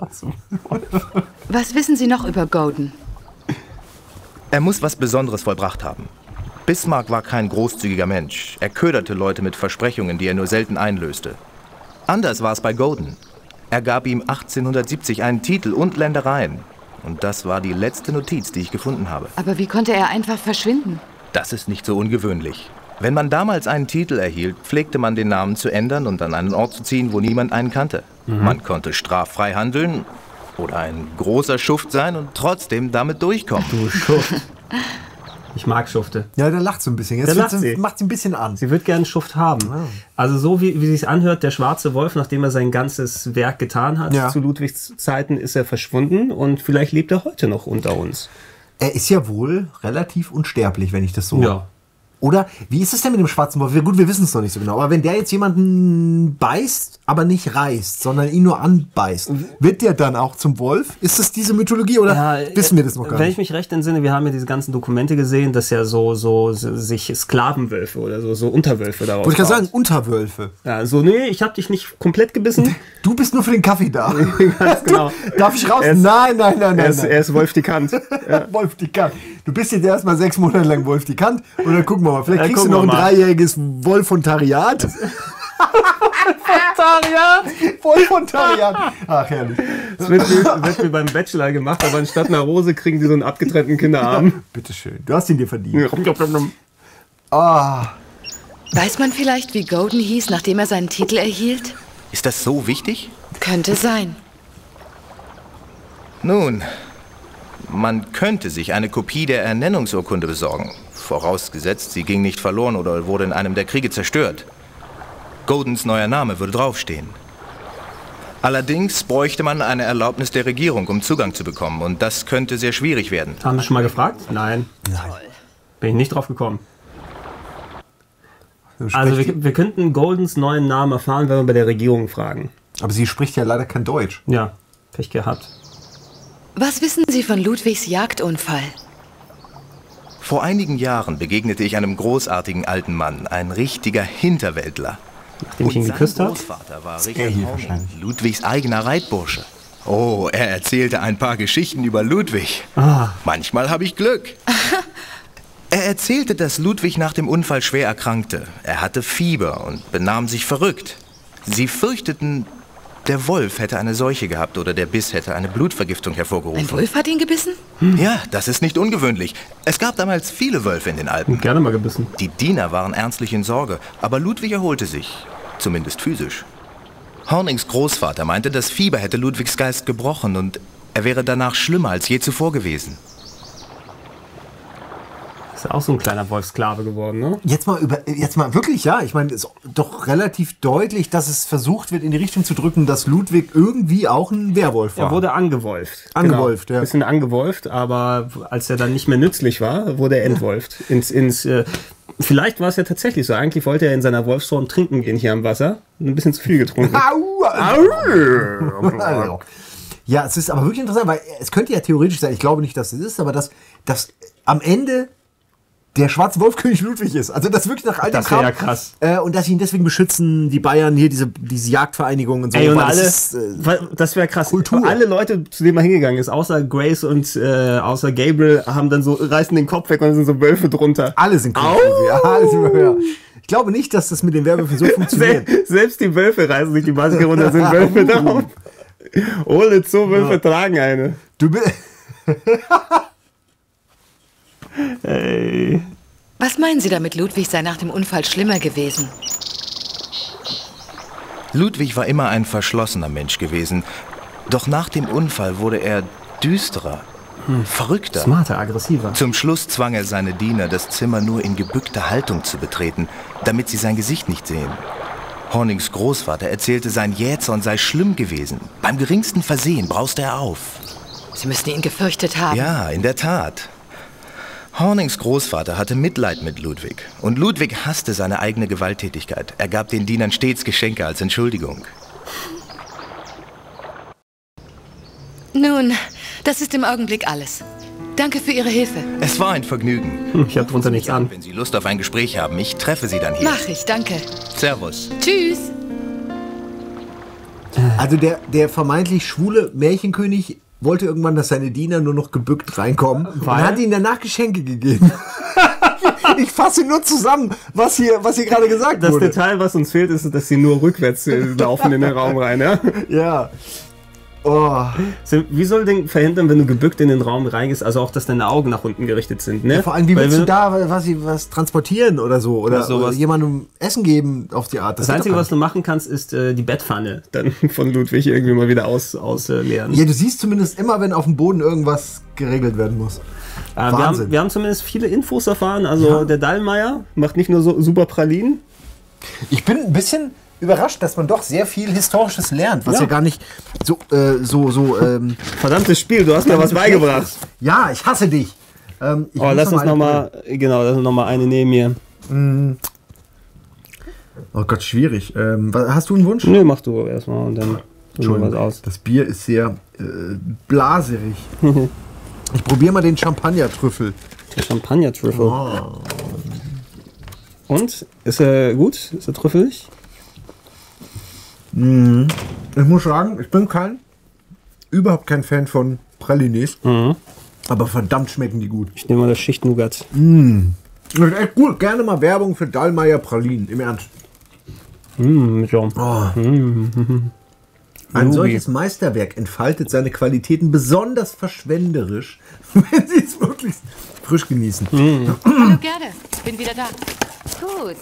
Was wissen Sie noch über Gordon? Er muss was Besonderes vollbracht haben. Bismarck war kein großzügiger Mensch. Er köderte Leute mit Versprechungen, die er nur selten einlöste. Anders war es bei Gordon. Er gab ihm achtzehnhundertsiebzig einen Titel und Ländereien. Und das war die letzte Notiz, die ich gefunden habe. Aber wie konnte er einfach verschwinden? Das ist nicht so ungewöhnlich. Wenn man damals einen Titel erhielt, pflegte man den Namen zu ändern und an einen Ort zu ziehen, wo niemand einen kannte. Mhm. Man konnte straffrei handeln oder ein großer Schuft sein und trotzdem damit durchkommen. Du Schuft. Ich mag Schufte. Ja, der lacht so ein bisschen. Jetzt der lacht sie, sie. macht sie ein bisschen an. Sie wird gerne Schuft haben. Ja. Also so wie, wie sich anhört, der schwarze Wolf, nachdem er sein ganzes Werk getan hat, ja. zu Ludwigs Zeiten ist er verschwunden und vielleicht lebt er heute noch unter uns. Er ist ja wohl relativ unsterblich, wenn ich das so ja. Oder wie ist es denn mit dem schwarzen Wolf? Gut, wir wissen es noch nicht so genau. Aber wenn der jetzt jemanden beißt, aber nicht reißt, sondern ihn nur anbeißt, wird der dann auch zum Wolf? Ist das diese Mythologie oder ja, wissen wir das noch gar wenn nicht? Wenn ich mich recht entsinne, wir haben ja diese ganzen Dokumente gesehen, dass ja so, so, so sich Sklavenwölfe oder so, so Unterwölfe daraus. Wollte ich gerade sagen, Unterwölfe. Ja, so, nee, ich habe dich nicht komplett gebissen. Du bist nur für den Kaffee da. Ganz genau. Du, darf ich raus? Er ist, nein, nein, nein, nein. Er ist, nein. er ist Wolfdikant. Ja. Wolfdikant. Du bist jetzt erstmal sechs Monate lang Wolfdikant und dann gucken wir mal. Vielleicht ja, kriegst du noch ein dreijähriges Wolfontariat. Wolfontariat? Wolfontariat. Ach, herrlich. Das wird wie, wird wie beim Bachelor gemacht, aber anstatt einer Rose kriegen die so einen abgetrennten Kinderarm. Ja, bitteschön. Du hast ihn dir verdient. Ah. Weiß man vielleicht, wie Golden hieß, nachdem er seinen Titel erhielt? Ist das so wichtig? Könnte sein. Nun, man könnte sich eine Kopie der Ernennungsurkunde besorgen. Vorausgesetzt, sie ging nicht verloren oder wurde in einem der Kriege zerstört. Goldens neuer Name würde draufstehen. Allerdings bräuchte man eine Erlaubnis der Regierung, um Zugang zu bekommen. Und das könnte sehr schwierig werden. Haben Sie schon mal gefragt? Nein. Nein. Bin ich nicht drauf gekommen. Also wir, wir könnten Goldens neuen Namen erfahren, wenn wir bei der Regierung fragen. Aber sie spricht ja leider kein Deutsch. Ja, Pech gehabt. Was wissen Sie von Ludwigs Jagdunfall? Vor einigen Jahren begegnete ich einem großartigen alten Mann, ein richtiger Hinterwäldler. Nachdem ich ihn geküsst habe? Sein Großvater war Richard Horning, Ludwigs eigener Reitbursche. Oh, er erzählte ein paar Geschichten über Ludwig. Ah. Manchmal habe ich Glück. Er erzählte, dass Ludwig nach dem Unfall schwer erkrankte. Er hatte Fieber und benahm sich verrückt. Sie fürchteten, der Wolf hätte eine Seuche gehabt oder der Biss hätte eine Blutvergiftung hervorgerufen. Ein Wolf hat ihn gebissen? Hm. Ja, das ist nicht ungewöhnlich. Es gab damals viele Wölfe in den Alpen. Gerne mal gebissen. Die Diener waren ernstlich in Sorge, aber Ludwig erholte sich. Zumindest physisch. Hornings Großvater meinte, das Fieber hätte Ludwigs Geist gebrochen und er wäre danach schlimmer als je zuvor gewesen. Ist auch so ein kleiner Wolfsklave geworden, ne? Jetzt mal über, jetzt mal wirklich, ja. Ich meine, es ist doch relativ deutlich, dass es versucht wird, in die Richtung zu drücken, dass Ludwig irgendwie auch ein Werwolf war. Er wurde angewolft. Angewolft, genau. ja. Bisschen angewolft, aber als er dann nicht mehr nützlich war, wurde er entwolft. Ja. Ins, ins, äh, vielleicht war es ja tatsächlich so. Eigentlich wollte er in seiner Wolfsform trinken gehen hier am Wasser. Ein bisschen zu viel getrunken. Au! Au! Ja, es ist aber wirklich interessant, weil es könnte ja theoretisch sein, ich glaube nicht, dass es ist, aber dass, dass am Ende der schwarze Wolfkönig Ludwig ist. Also das wirklich nach all dem Das wäre ja krass. Äh, und dass sie ihn deswegen beschützen, die Bayern hier, diese, diese Jagdvereinigung und so. Ey, und das alle, ist, äh, das wäre krass. Kultur. Alle Leute, zu denen man hingegangen ist, außer Grace und äh, außer Gabriel, haben dann so, reißen den Kopf weg und dann sind so Wölfe drunter. Alle sind cool. Ja, alle sind ja. Ich glaube nicht, dass das mit den Werwölfen so funktioniert. Selbst, selbst die Wölfe reißen sich die Maske runter, sind Wölfe drauf. Ohne so Wölfe ja. tragen eine. Du bist... Ey... Was meinen Sie damit, Ludwig sei nach dem Unfall schlimmer gewesen? Ludwig war immer ein verschlossener Mensch gewesen. Doch nach dem Unfall wurde er düsterer, hm. verrückter. Smarter, aggressiver. Zum Schluss zwang er seine Diener, das Zimmer nur in gebückter Haltung zu betreten, damit sie sein Gesicht nicht sehen. Hornings Großvater erzählte, sein Jähzorn sei schlimm gewesen. Beim geringsten Versehen brauste er auf. Sie müssten ihn gefürchtet haben. Ja, in der Tat. Hornings Großvater hatte Mitleid mit Ludwig. Und Ludwig hasste seine eigene Gewalttätigkeit. Er gab den Dienern stets Geschenke als Entschuldigung. Nun, das ist im Augenblick alles. Danke für Ihre Hilfe. Es war ein Vergnügen. Hm, ich habe drunter nichts an. Wenn Sie Lust auf ein Gespräch haben, ich treffe Sie dann hier. Mach ich, danke. Servus. Tschüss. Also der, der vermeintlich schwule Märchenkönig wollte irgendwann, dass seine Diener nur noch gebückt reinkommen. Weil? Und hat ihnen danach Geschenke gegeben. Ich fasse nur zusammen, was hier, was hier gerade gesagt das wurde. Das Detail, was uns fehlt, ist, dass sie nur rückwärts laufen in den Raum rein. Ja. Ja. Oh. Wie soll denn verhindern, wenn du gebückt in den Raum reingehst, also auch, dass deine Augen nach unten gerichtet sind, ne? Ja, vor allem, wie Weil willst du da was, was transportieren oder so? Oder, ja, oder jemandem Essen geben auf die Art? Das, das Einzige, was du machen kannst, ist äh, die Bettpfanne dann von Ludwig irgendwie mal wieder ausleeren. Aus, äh, ja, du siehst zumindest immer, wenn auf dem Boden irgendwas geregelt werden muss. Äh, wir, haben, wir haben zumindest viele Infos erfahren. Also ja. Der Dallmayr macht nicht nur so super Pralinen. Ich bin ein bisschen überrascht, dass man doch sehr viel Historisches lernt, was ja, ja gar nicht so, äh, so, so, ähm, verdammtes Spiel, du hast mir was beigebracht. Ja, ich hasse dich. Ähm, ich oh, lass uns nochmal, genau, lass uns noch mal eine nehmen hier. Mm. Oh Gott, schwierig. Ähm, hast du einen Wunsch? Nö, mach du erstmal und dann schon was aus. Das Bier ist sehr äh, blaserig. Ich probiere mal den Champagner-Trüffel. Der Champagner-Trüffel. Oh. Und? Ist er gut? Ist er trüffelig? Mm. Ich muss sagen, ich bin kein, überhaupt kein Fan von Pralines. Mhm. Aber verdammt schmecken die gut. Ich nehme mal das Schicht-Nougat. Mm. Das ist echt gut. Gerne mal Werbung für Dallmayr Pralinen. Im Ernst. Mm, ja. Oh. Mm. Ein solches Meisterwerk entfaltet seine Qualitäten besonders verschwenderisch, wenn Sie es wirklich frisch genießen. Mm. Hallo Gerda, bin wieder da. Gut.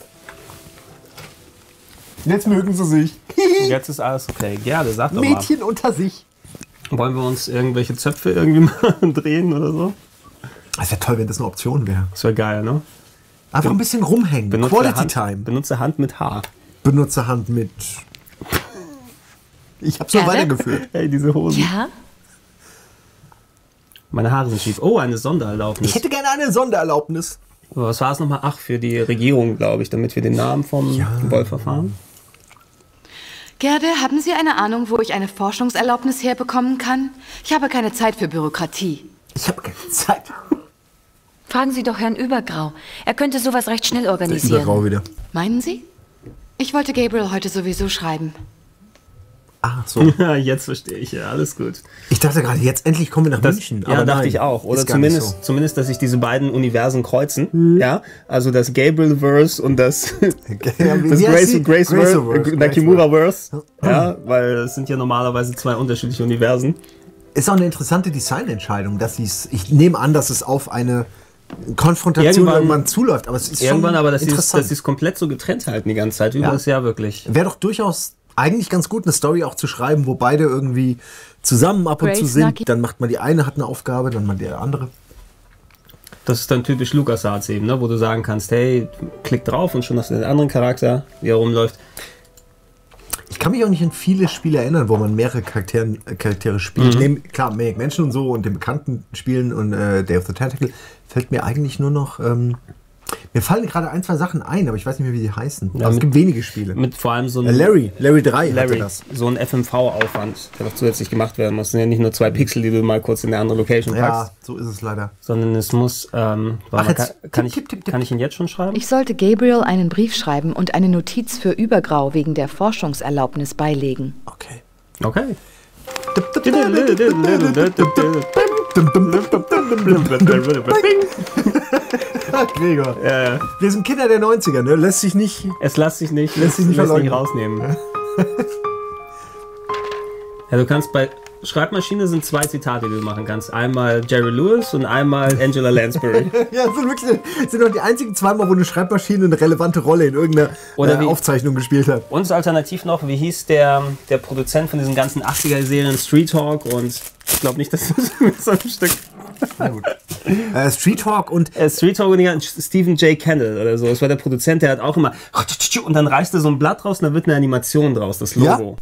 Jetzt mögen Sie sich. Jetzt ist alles okay. Gerda, sag doch mal. Mädchen unter sich. Wollen wir uns irgendwelche Zöpfe irgendwie mal drehen oder so? Das wäre toll, wenn das eine Option wäre. Das wäre geil, ne? Einfach ein bisschen rumhängen. Benutze Quality Hand, Time. Benutze Hand mit Haar. Benutze Hand mit... Ich hab's nur weitergeführt. Hey, diese Hosen. Ja? Meine Haare sind schief. Oh, eine Sondererlaubnis. Ich hätte gerne eine Sondererlaubnis. Was war es nochmal? Ach, für die Regierung, glaube ich, damit wir den Namen vom Ja. Wolf erfahren. Gerde, haben Sie eine Ahnung, wo ich eine Forschungserlaubnis herbekommen kann? Ich habe keine Zeit für Bürokratie. Ich habe keine Zeit. Fragen Sie doch Herrn Übergrau. Er könnte sowas recht schnell organisieren. Übergrau wieder. Meinen Sie? Ich wollte Gabriel heute sowieso schreiben. Ah, so. Jetzt verstehe ich, ja, alles gut. Ich dachte gerade, jetzt endlich kommen wir nach Das, München. ja, aber dachte nein, ich auch. Oder ist gar nicht zumindest, so. zumindest, dass sich diese beiden Universen kreuzen. Ja, also das Gabriel-Verse und das, Ja, wie das heißt Grace, sie? Grace, Grace-Verse, Grace Nakimura-Verse. Ja, weil es sind ja normalerweise zwei unterschiedliche Universen. Ist auch eine interessante Designentscheidung, dass sie es. Ich nehme an, dass es auf eine Konfrontation irgendwann, irgendwann zuläuft, aber es ist irgendwann, schon aber dass sie interessant. es komplett so getrennt halten die ganze Zeit über Ja. das Jahr wirklich. Wäre doch durchaus eigentlich ganz gut, eine Story auch zu schreiben, wo beide irgendwie zusammen ab und Grace zu sind. Naki- Dann macht man die eine, hat eine Aufgabe, dann mal der andere. Das ist dann typisch LucasArts eben, ne? Wo du sagen kannst, hey, klick drauf und schon hast du den anderen Charakter, wie er rumläuft. Ich kann mich auch nicht an viele Spiele erinnern, wo man mehrere Charakteren, äh, Charaktere spielt. Mhm. Neben, klar, Maniac Mansion und so und den bekannten Spielen und äh, Day of the Tentacle fällt mir eigentlich nur noch... Ähm, mir fallen gerade ein, zwei Sachen ein, aber ich weiß nicht mehr, wie die heißen. Ja, aber es mit- gibt wenige Spiele. Mit vor allem so Äh, einem Larry, Larry drei hatte Larry, das. so ein F M V-Aufwand, der noch zusätzlich gemacht werden muss. Es sind ja nicht nur zwei Pixel, die du mal kurz in eine andere Location Ja, packst, so ist es leider. sondern es muss, ähm, warte mal, jetzt, kann, kann, tipp, ich, tipp, tipp, kann ich ihn jetzt schon schreiben? Ich sollte Gabriel einen Brief schreiben und eine Notiz für Übergrau wegen der Forschungserlaubnis beilegen. Okay. Okay. Ah, Gregor. Ja, ja. Wir sind Kinder der neunziger, ne? Lässt sich nicht... Es lässt sich nicht, Lässt sich nicht lässt sich verleugnen. rausnehmen. Ja, du kannst bei Schreibmaschine sind zwei Zitate, die du machen kannst. Einmal Jerry Lewis und einmal Angela Lansbury. Ja, das sind wirklich das sind doch die einzigen zweimal, wo eine Schreibmaschine eine relevante Rolle in irgendeiner Oder äh, wie- Aufzeichnung gespielt hat. Und alternativ noch, wie hieß der, der Produzent von diesen ganzen achtziger-Serien Street Talk und ich glaube nicht, dass das mit so einem Stück... Äh, Street Talk und... Äh, Street Talk und die ganzen Stephen J. Cannell oder so. Das war der Produzent, der hat auch immer... Und dann reißt er so ein Blatt raus und da wird eine Animation draus, das Logo.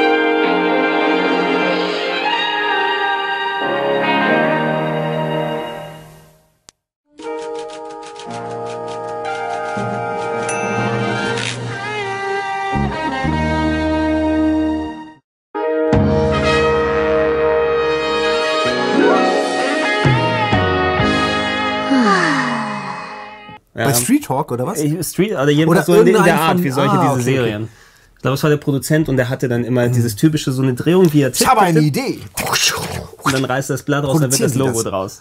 Ja. Bei Street Talk, oder was? Ich- Street, oder jedenfalls Oder so in, in der irgendein Art, von- wie solche ah, diese okay, Serien. okay. Ich glaube, es war der Produzent und der hatte dann immer dieses typische, so eine Drehung, wie er Ich habe eine Idee. und dann reißt das Blatt raus, dann wird das Produzieren Logo die draus.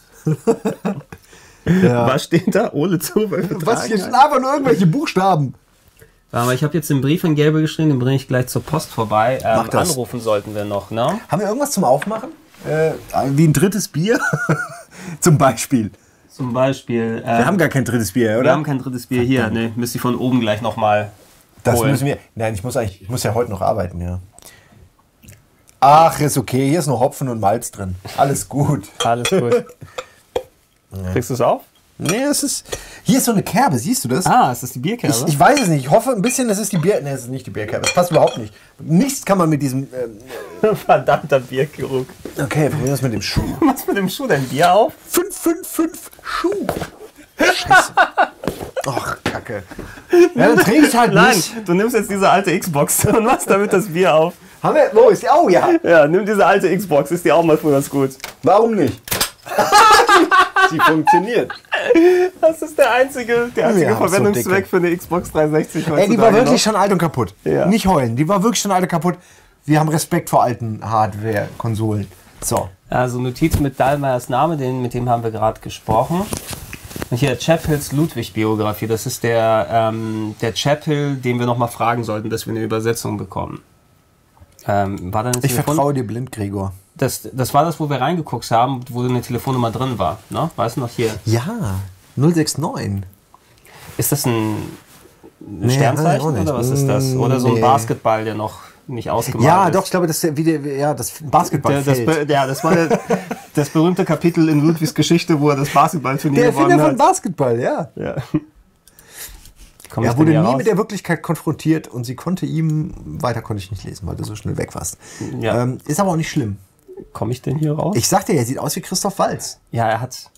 Ja. Was steht da? Ohne Zuwölfe Was? Hier sind einfach nur irgendwelche Buchstaben. Aber ich habe jetzt den Brief an Gabriel geschrieben, den bringe ich gleich zur Post vorbei. Ähm, Mach das. anrufen sollten wir noch, ne? Haben wir irgendwas zum Aufmachen? Äh, wie ein drittes Bier? Zum Beispiel. Zum Beispiel. Äh, Wir haben gar kein drittes Bier, oder? wir haben kein drittes Bier hier. Ne, müsste ich von oben gleich nochmal Das holen. müssen wir. Nein, ich muss eigentlich, ich muss ja heute noch arbeiten, ja. Ach, ist okay. Hier ist nur Hopfen und Malz drin. Alles gut. Alles gut. Kriegst du es auf? Nee, es ist. Hier ist so eine Kerbe, siehst du das? Ah, ist das die Bierkerbe? Ich, ich weiß es nicht. Ich hoffe ein bisschen, das ist die Bier. Nee, es ist nicht die Bierkerbe. Das passt überhaupt nicht. Nichts kann man mit diesem. Ähm, Verdammter Biergeruch. okay, probieren wir das mit dem Schuh. Was mit dem Schuh? Dein Bier auf? fünf fünf fünf Schuh. Scheiße. Ach, Kacke. Ja, dann trinkst halt nicht. Nein, du nimmst jetzt diese alte Xbox und machst damit das Bier auf. Haben wir, wo ist die? Oh ja. Ja, nimm diese alte Xbox, ist die auch mal früher ganz gut. Warum nicht? Sie funktioniert. Das ist der einzige, der einzige Ja, Verwendungszweck so für eine Xbox dreihundertsechzig. Ey, die war wirklich noch. schon alt und kaputt. Ja. Nicht heulen, die war wirklich schon alt und kaputt. Wir haben Respekt vor alten Hardware-Konsolen. So. Also Notiz mit Dahlmeiers Name, den, mit dem haben wir gerade gesprochen. Und hier Chappells Ludwig-Biografie, das ist der, ähm, der Chappell, den wir nochmal fragen sollten, dass wir eine Übersetzung bekommen. Ähm, war da eine Ich Telefon- vertraue dir blind, Gregor. Das, das war das, wo wir reingeguckt haben, wo eine Telefonnummer drin war. Ne? Weißt du noch hier? Ja, null sechs neun. Ist das ein, ein Nee, Sternzeichen auch nicht. oder was ist das? Oder so ein Nee. Basketball, der noch nicht ausgemalt Ja, ist? doch, ich glaube, das ist ja, wie der, ja, das Basketball. Der, das, be- ja, das war der, das berühmte Kapitel in Ludwigs Geschichte, wo er das Basketballturnier Der gewonnen Erfinder hat. von Basketball, ja. Ja. Komm ich Er denn wurde hier nie raus? mit der Wirklichkeit konfrontiert und sie konnte ihm, weiter konnte ich nicht lesen, weil du so schnell weg warst. Ja. Ähm, ist aber auch nicht schlimm. Komme ich denn hier raus? Ich sagte, er sieht aus wie Christoph Waltz. Ja, er hat.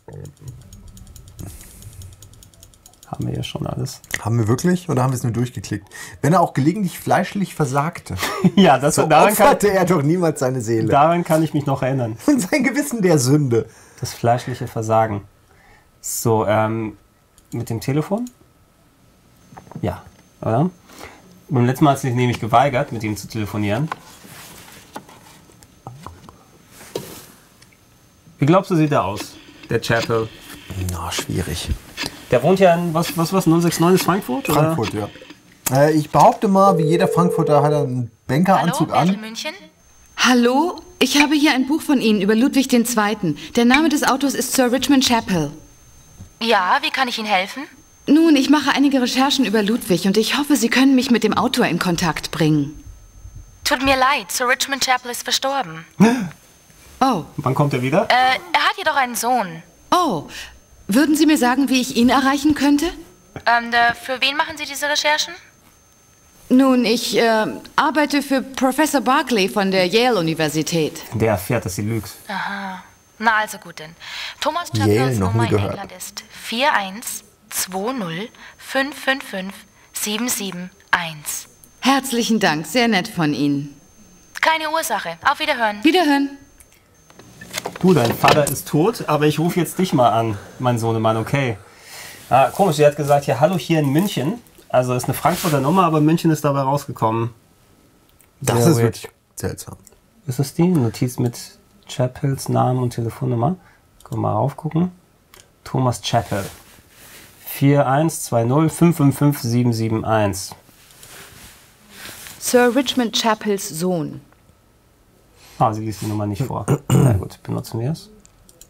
Haben wir ja schon alles. Haben wir wirklich oder haben wir es nur durchgeklickt? Wenn er auch gelegentlich fleischlich versagte, Ja, das so daran, kann, opferte er doch niemals seine Seele. daran kann ich mich noch erinnern. Und sein Gewissen der Sünde. Das fleischliche Versagen. So, ähm, mit dem Telefon? Ja, oder? Beim letzten Mal hat sie sich nämlich geweigert, mit ihm zu telefonieren. Wie glaubst du, sieht er aus, der Chappell? Na, schwierig. Der wohnt ja in, was, was, was, null sechs neun ist Frankfurt? Frankfurt, ja. Äh, ich behaupte mal, wie jeder Frankfurter hat er einen Bankeranzug an. München? Hallo? Ich habe hier ein Buch von Ihnen über Ludwig der Zweite. Der Name des Autors ist Sir Richmond Chappell. Ja, wie kann ich Ihnen helfen? Nun, ich mache einige Recherchen über Ludwig und ich hoffe, Sie können mich mit dem Autor in Kontakt bringen. Tut mir leid, Sir Richmond Chappell ist verstorben. Oh. Wann kommt er wieder? Äh, er hat jedoch einen Sohn. Oh. Würden Sie mir sagen, wie ich ihn erreichen könnte? Ähm, da, für wen machen Sie diese Recherchen? Nun, ich äh, arbeite für Professor Barclay von der Yale-Universität. Der erfährt, dass sie lügt. Aha. Na, also gut denn. Thomas Yale, Chappells noch Nummer nie in gehört. England ist vier eins zwei null fünf fünf fünf sieben sieben eins. Herzlichen Dank, sehr nett von Ihnen. Keine Ursache. Auf Wiederhören. Wiederhören. Du, dein Vater ist tot, aber ich rufe jetzt dich mal an, mein Sohnemann, okay. Ah, komisch, sie hat gesagt, hier, hallo, hier in München. Also ist eine Frankfurter Nummer, aber München ist dabei rausgekommen. Das Sehr ist weird. wirklich seltsam. Ist das die Notiz mit Chappells Namen und Telefonnummer? Können wir mal raufgucken. Thomas Chappell. vier eins zwei null fünf fünf fünf sieben sieben eins. Sir Richmond Chappells Sohn. Ah, sie liest die Nummer nicht vor. Na gut, benutzen wir es.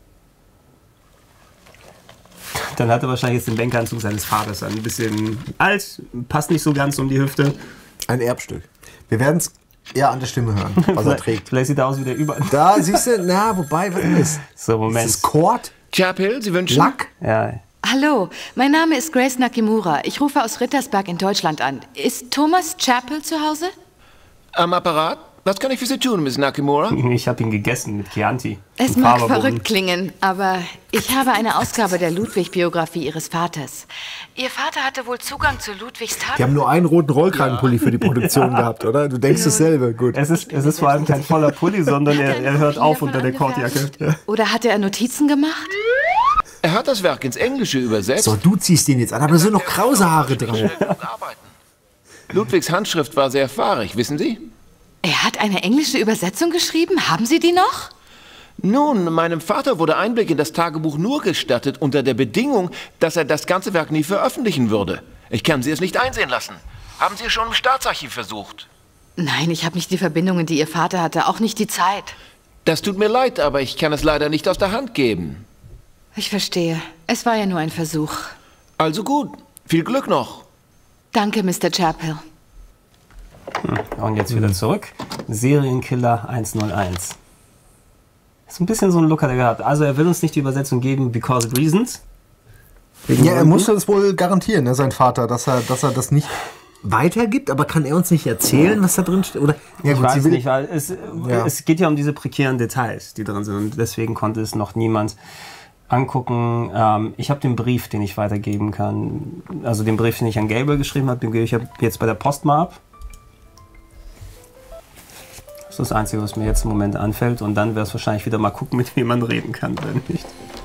Dann hat er wahrscheinlich jetzt den Bankeranzug seines Vaters an. Ein bisschen alt, passt nicht so ganz um die Hüfte. Ein Erbstück. Wir werden es eher an der Stimme hören, was er Vielleicht- trägt. Vielleicht sieht er aus wie der Über... Da siehst du, na, wobei, was ist das? So, Moment. Ist das Kord? Chappell, Sie wünschen? Lack? Ja. Hallo, mein Name ist Grace Nakimura. Ich rufe aus Rittersberg in Deutschland an. Ist Thomas Chappell zu Hause? Am Apparat? Was kann ich für Sie tun, Miss Nakamura? Ich habe ihn gegessen mit Chianti. Es und mag Faberboden. verrückt klingen, aber ich habe eine Ausgabe der Ludwig-Biografie Ihres Vaters. Ihr Vater hatte wohl Zugang zu Ludwigs Tagebuch. Die haben nur einen roten Rollkragenpulli für die Produktion gehabt, oder? Du denkst dasselbe, gut. Es ist, es ist vor allem kein voller Pulli, sondern er, er hört auf unter der Kordjacke. Ja. Oder hat er Notizen gemacht? Er hat das Werk ins Englische übersetzt. So, du ziehst den jetzt an, aber da sind noch krause Haare dran. Ludwigs Handschrift war sehr fahrig, wissen Sie? Er hat eine englische Übersetzung geschrieben? Haben Sie die noch? Nun, meinem Vater wurde Einblick in das Tagebuch nur gestattet unter der Bedingung, dass er das ganze Werk nie veröffentlichen würde. Ich kann Sie es nicht einsehen lassen. Haben Sie es schon im Staatsarchiv versucht? Nein, ich habe nicht die Verbindungen, die Ihr Vater hatte, auch nicht die Zeit. Das tut mir leid, aber ich kann es leider nicht aus der Hand geben. Ich verstehe. Es war ja nur ein Versuch. Also gut, viel Glück noch. Danke, Mister Chappell. Hm, Und jetzt wieder zurück. Serienkiller hunderteins. Ist ein bisschen so ein Look hat er gehabt. Also er will uns nicht die Übersetzung geben, because of reasons. Wegen Ja, er Gründen. musste es wohl garantieren, ne, sein Vater, dass er, dass er das nicht weitergibt, aber kann er uns nicht erzählen, was da drin steht? Oder, ja, Ich gut, weiß sie will, nicht, weil es, Ja. es geht ja um diese prekären Details, die drin sind. Und deswegen konnte es noch niemand angucken. Ähm, ich habe den Brief, den ich weitergeben kann. Also den Brief, den ich an Gabriel geschrieben habe, den gebe ich jetzt bei der Post mal ab. Das ist das Einzige, was mir jetzt im Moment anfällt. Und dann wäre es wahrscheinlich wieder mal gucken, mit wem man reden kann, wenn nicht.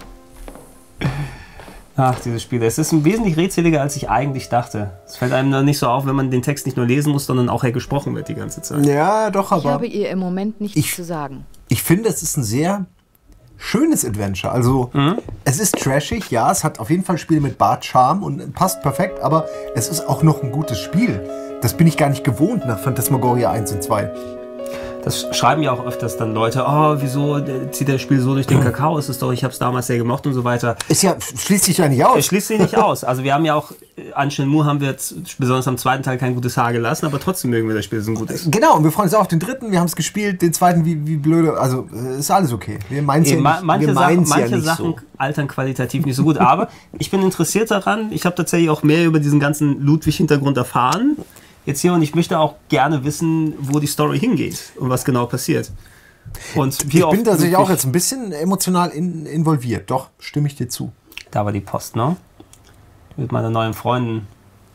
Ach, dieses Spiel. Es ist ein wesentlich rätseliger, als ich eigentlich dachte. Es fällt einem dann nicht so auf, wenn man den Text nicht nur lesen muss, sondern auch gesprochen wird die ganze Zeit. Ja, doch, aber... Ich habe ihr im Moment nichts ich, zu sagen. Ich finde, es ist ein sehr schönes Adventure. Also, mhm. es ist trashig, ja, es hat auf jeden Fall Spiele mit Bart-Charme und passt perfekt, aber es ist auch noch ein gutes Spiel. Das bin ich gar nicht gewohnt nach Phantasmagoria eins und zwei. Das schreiben ja auch öfters dann Leute, oh, wieso zieht das Spiel so durch den Kakao? Es ist doch, ich habe es damals sehr gemocht und so weiter. Ist ja, schließt sich ja nicht aus. Es schließt sich nicht aus. Also wir haben ja auch, an Shenmue haben wir jetzt besonders am zweiten Teil kein gutes Haar gelassen, aber trotzdem mögen wir das Spiel, so gut ist. Genau, und wir freuen uns auch auf den dritten, wir haben es gespielt, den zweiten, wie, wie blöde, also ist alles okay. Wir meinen es ja nicht, manche wir Sachen, meinen's ja manche nicht Sachen so. altern qualitativ nicht so gut, aber ich bin interessiert daran. Ich habe tatsächlich auch mehr über diesen ganzen Ludwig-Hintergrund erfahren. Jetzt hier, und ich möchte auch gerne wissen, wo die Story hingeht und was genau passiert. Und wie ich bin tatsächlich auch jetzt ein bisschen emotional in, involviert. Doch, stimme ich dir zu. Da war die Post, ne? Mit meinen neuen Freunden.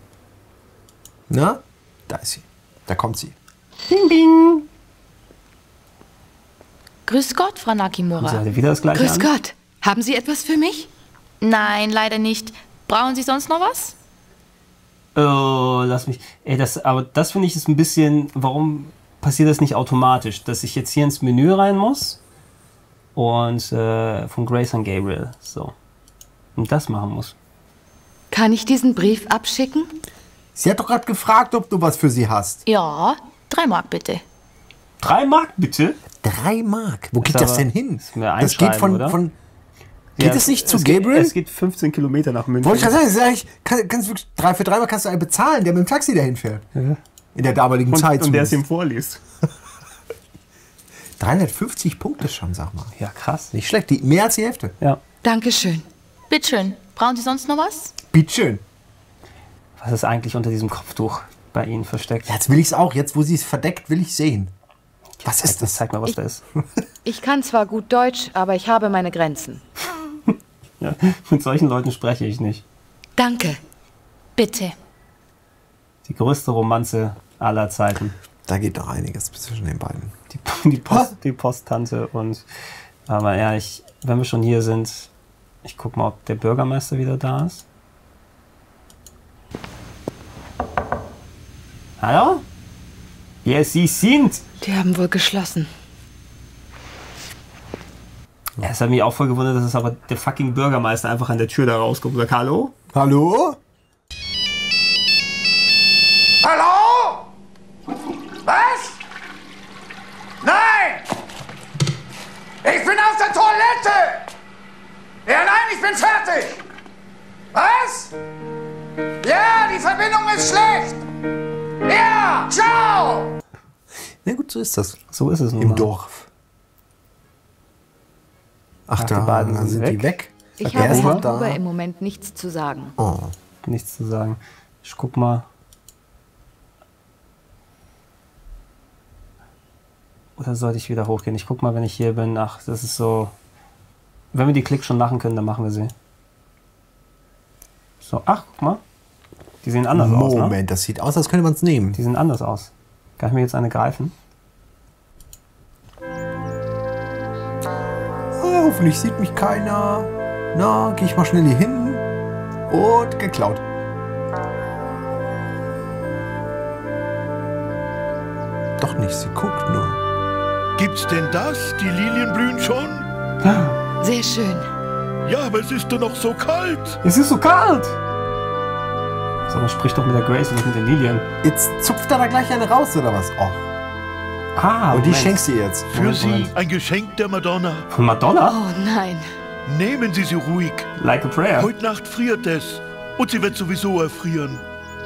Na? Da ist sie. Da kommt sie. Ding, ding. Grüß Gott, Frau Nakimura. Sie hatte wieder das Gleiche Grüß an? Gott. Haben Sie etwas für mich? Nein, leider nicht. Brauchen Sie sonst noch was? Oh, lass mich. Ey, das, aber das finde ich ist ein bisschen. Warum passiert das nicht automatisch? Dass ich jetzt hier ins Menü rein muss und äh, von Grace an Gabriel. So. Und das machen muss. Kann ich diesen Brief abschicken? Sie hat doch gerade gefragt, ob du was für sie hast. Ja, drei Mark bitte. Drei Mark bitte? Drei Mark? Wo Das geht ist das aber- denn hin? ist mir Das geht von. einschreiben, von geht Ja, es nicht zu es geht- Gabriel? Es geht fünfzehn Kilometer nach München. Wollte ich gerade sagen, das ist eigentlich, kann, kannst du wirklich, drei für drei Mal kannst du einen bezahlen, der mit dem Taxi dahin fährt. Ja. In der damaligen und, Zeit und der es zumindest. ihm vorliest. dreihundertfünfzig Punkte schon, sag mal. Ja, krass. Nicht schlecht, die, mehr als die Hälfte. Ja. Dankeschön. Bitteschön. Brauchen Sie sonst noch was? Bitteschön. Was ist eigentlich unter diesem Kopftuch bei Ihnen versteckt? Jetzt will ich es auch. Jetzt, wo sie es verdeckt, will ich sehen. Was ist das? Zeig mal, was Ich- da ist. Ich kann zwar gut Deutsch, aber ich habe meine Grenzen. Ja, mit solchen Leuten spreche ich nicht. Danke. Bitte. Die größte Romanze aller Zeiten. Da geht noch einiges zwischen den beiden. Die, die, Post, die Posttante und. Aber ehrlich, wenn wir schon hier sind, ich guck mal, ob der Bürgermeister wieder da ist. Hallo? Ja, Sie sind. Die haben wohl geschlossen. Ja, es hat mich auch voll gewundert, dass es aber der fucking Bürgermeister einfach an der Tür da rauskommt und sagt, hallo? Hallo? Hallo? Was? Nein! Ich bin auf der Toilette! Ja, nein, ich bin fertig! Was? Ja, die Verbindung ist schlecht! Ja, ciao! Na gut, so ist das. So ist es nun Im mal. Dorf. Ach, Ach, da die beiden da sind sind weg. die weg. Ich Wer habe ist noch Herrn da? Huber im Moment nichts zu sagen. Oh. Nichts zu sagen. Ich guck mal. Oder sollte ich wieder hochgehen? Ich guck mal, wenn ich hier bin. Ach, das ist so. Wenn wir die Klicks schon machen können, dann machen wir sie. So, ach, guck mal. Die sehen anders aus. Ne? Moment, das sieht aus, als könnte man es nehmen. Die sehen anders aus. Kann ich mir jetzt eine greifen? Ah, hoffentlich sieht mich keiner. Na, gehe ich mal schnell hier hin. Und geklaut. Doch nicht, sie guckt nur. Gibt's denn das? Die Lilien blühen schon? Sehr schön. Ja, aber es ist doch noch so kalt. Es ist so kalt! So, dann sprich doch mit der Grace und nicht mit den Lilien. Jetzt zupft er da gleich eine raus, oder was? Oh. Ah, Und die Moment. schenkst du ihr jetzt. Für Sie ein Geschenk der Madonna. Von Madonna? Oh nein. Nehmen Sie sie ruhig. Like a prayer. Heute Nacht friert es. Und sie wird sowieso erfrieren.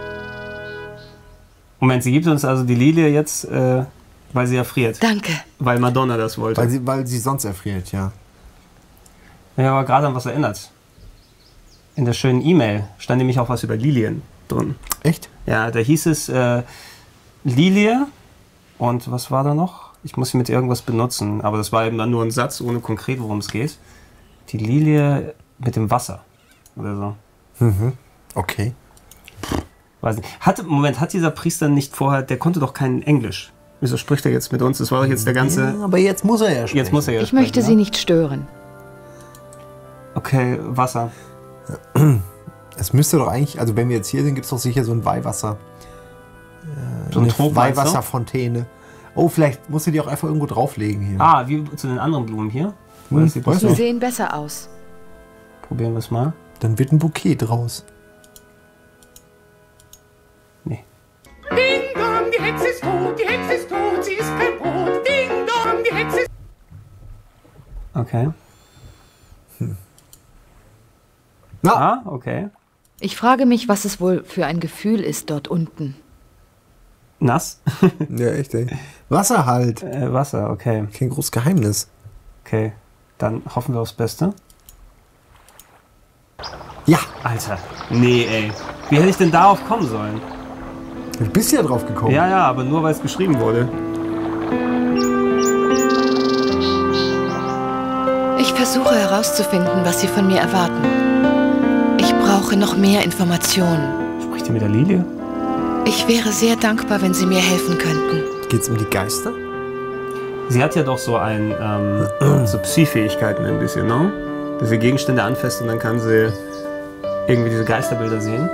Moment, sie gibt uns also die Lilie jetzt, äh, weil sie erfriert. Danke. Weil Madonna das wollte. Weil sie, weil sie sonst erfriert, ja. Ja, aber gerade an was erinnert. In der schönen E-Mail stand nämlich auch was über Lilien drin. Echt? Ja, da hieß es äh, Lilie und was war da noch? Ich muss sie mit irgendwas benutzen, aber das war eben dann nur ein Satz, ohne konkret, worum es geht. Die Lilie mit dem Wasser. Oder so. Mhm. Okay. Weiß nicht. Hat, Moment, hat dieser Priester nicht vorher, der konnte doch kein Englisch. Wieso spricht er jetzt mit uns? Das war doch jetzt der ganze... Ja, aber jetzt muss er ja sprechen. Jetzt muss er ja Ich sprechen, möchte ja? Sie nicht stören. Okay, Wasser. Es müsste doch eigentlich, also wenn wir jetzt hier sind, gibt es doch sicher so ein Weihwasser. Äh, So ein eine Trog, meinst du? Weihwasserfontäne. Oh, vielleicht musst du die auch einfach irgendwo drauflegen hier. Ah, wie zu den anderen Blumen hier. Hm, Oder sieht das weißt Sie du? sehen besser aus. Probieren wir es mal. Dann wird ein Bouquet draus. Nee. Ding dong, die Hexe ist tot, die Hexe ist tot, sie ist kein Brot. Ding dong, die Hexe ist... Okay. Hm. Na? Ah, okay. Ich frage mich, was es wohl für ein Gefühl ist dort unten. Nass? Ja, echt, ey. Wasser halt. Äh, Wasser, okay. Kein großes Geheimnis. Okay, dann hoffen wir aufs Beste. Ja. Alter, nee, ey. Wie hätte ich denn darauf kommen sollen? Du bist ja drauf gekommen. Ja, ja, aber nur weil es geschrieben wurde. Ich versuche herauszufinden, was Sie von mir erwarten. Ich brauche noch mehr Informationen. Spricht ihr mit der Lilie? Ich wäre sehr dankbar, wenn Sie mir helfen könnten. Geht's um die Geister? Sie hat ja doch so ein, ähm, so Psy-Fähigkeiten ein bisschen, ne? Dass sie Gegenstände anfasst und dann kann sie irgendwie diese Geisterbilder sehen.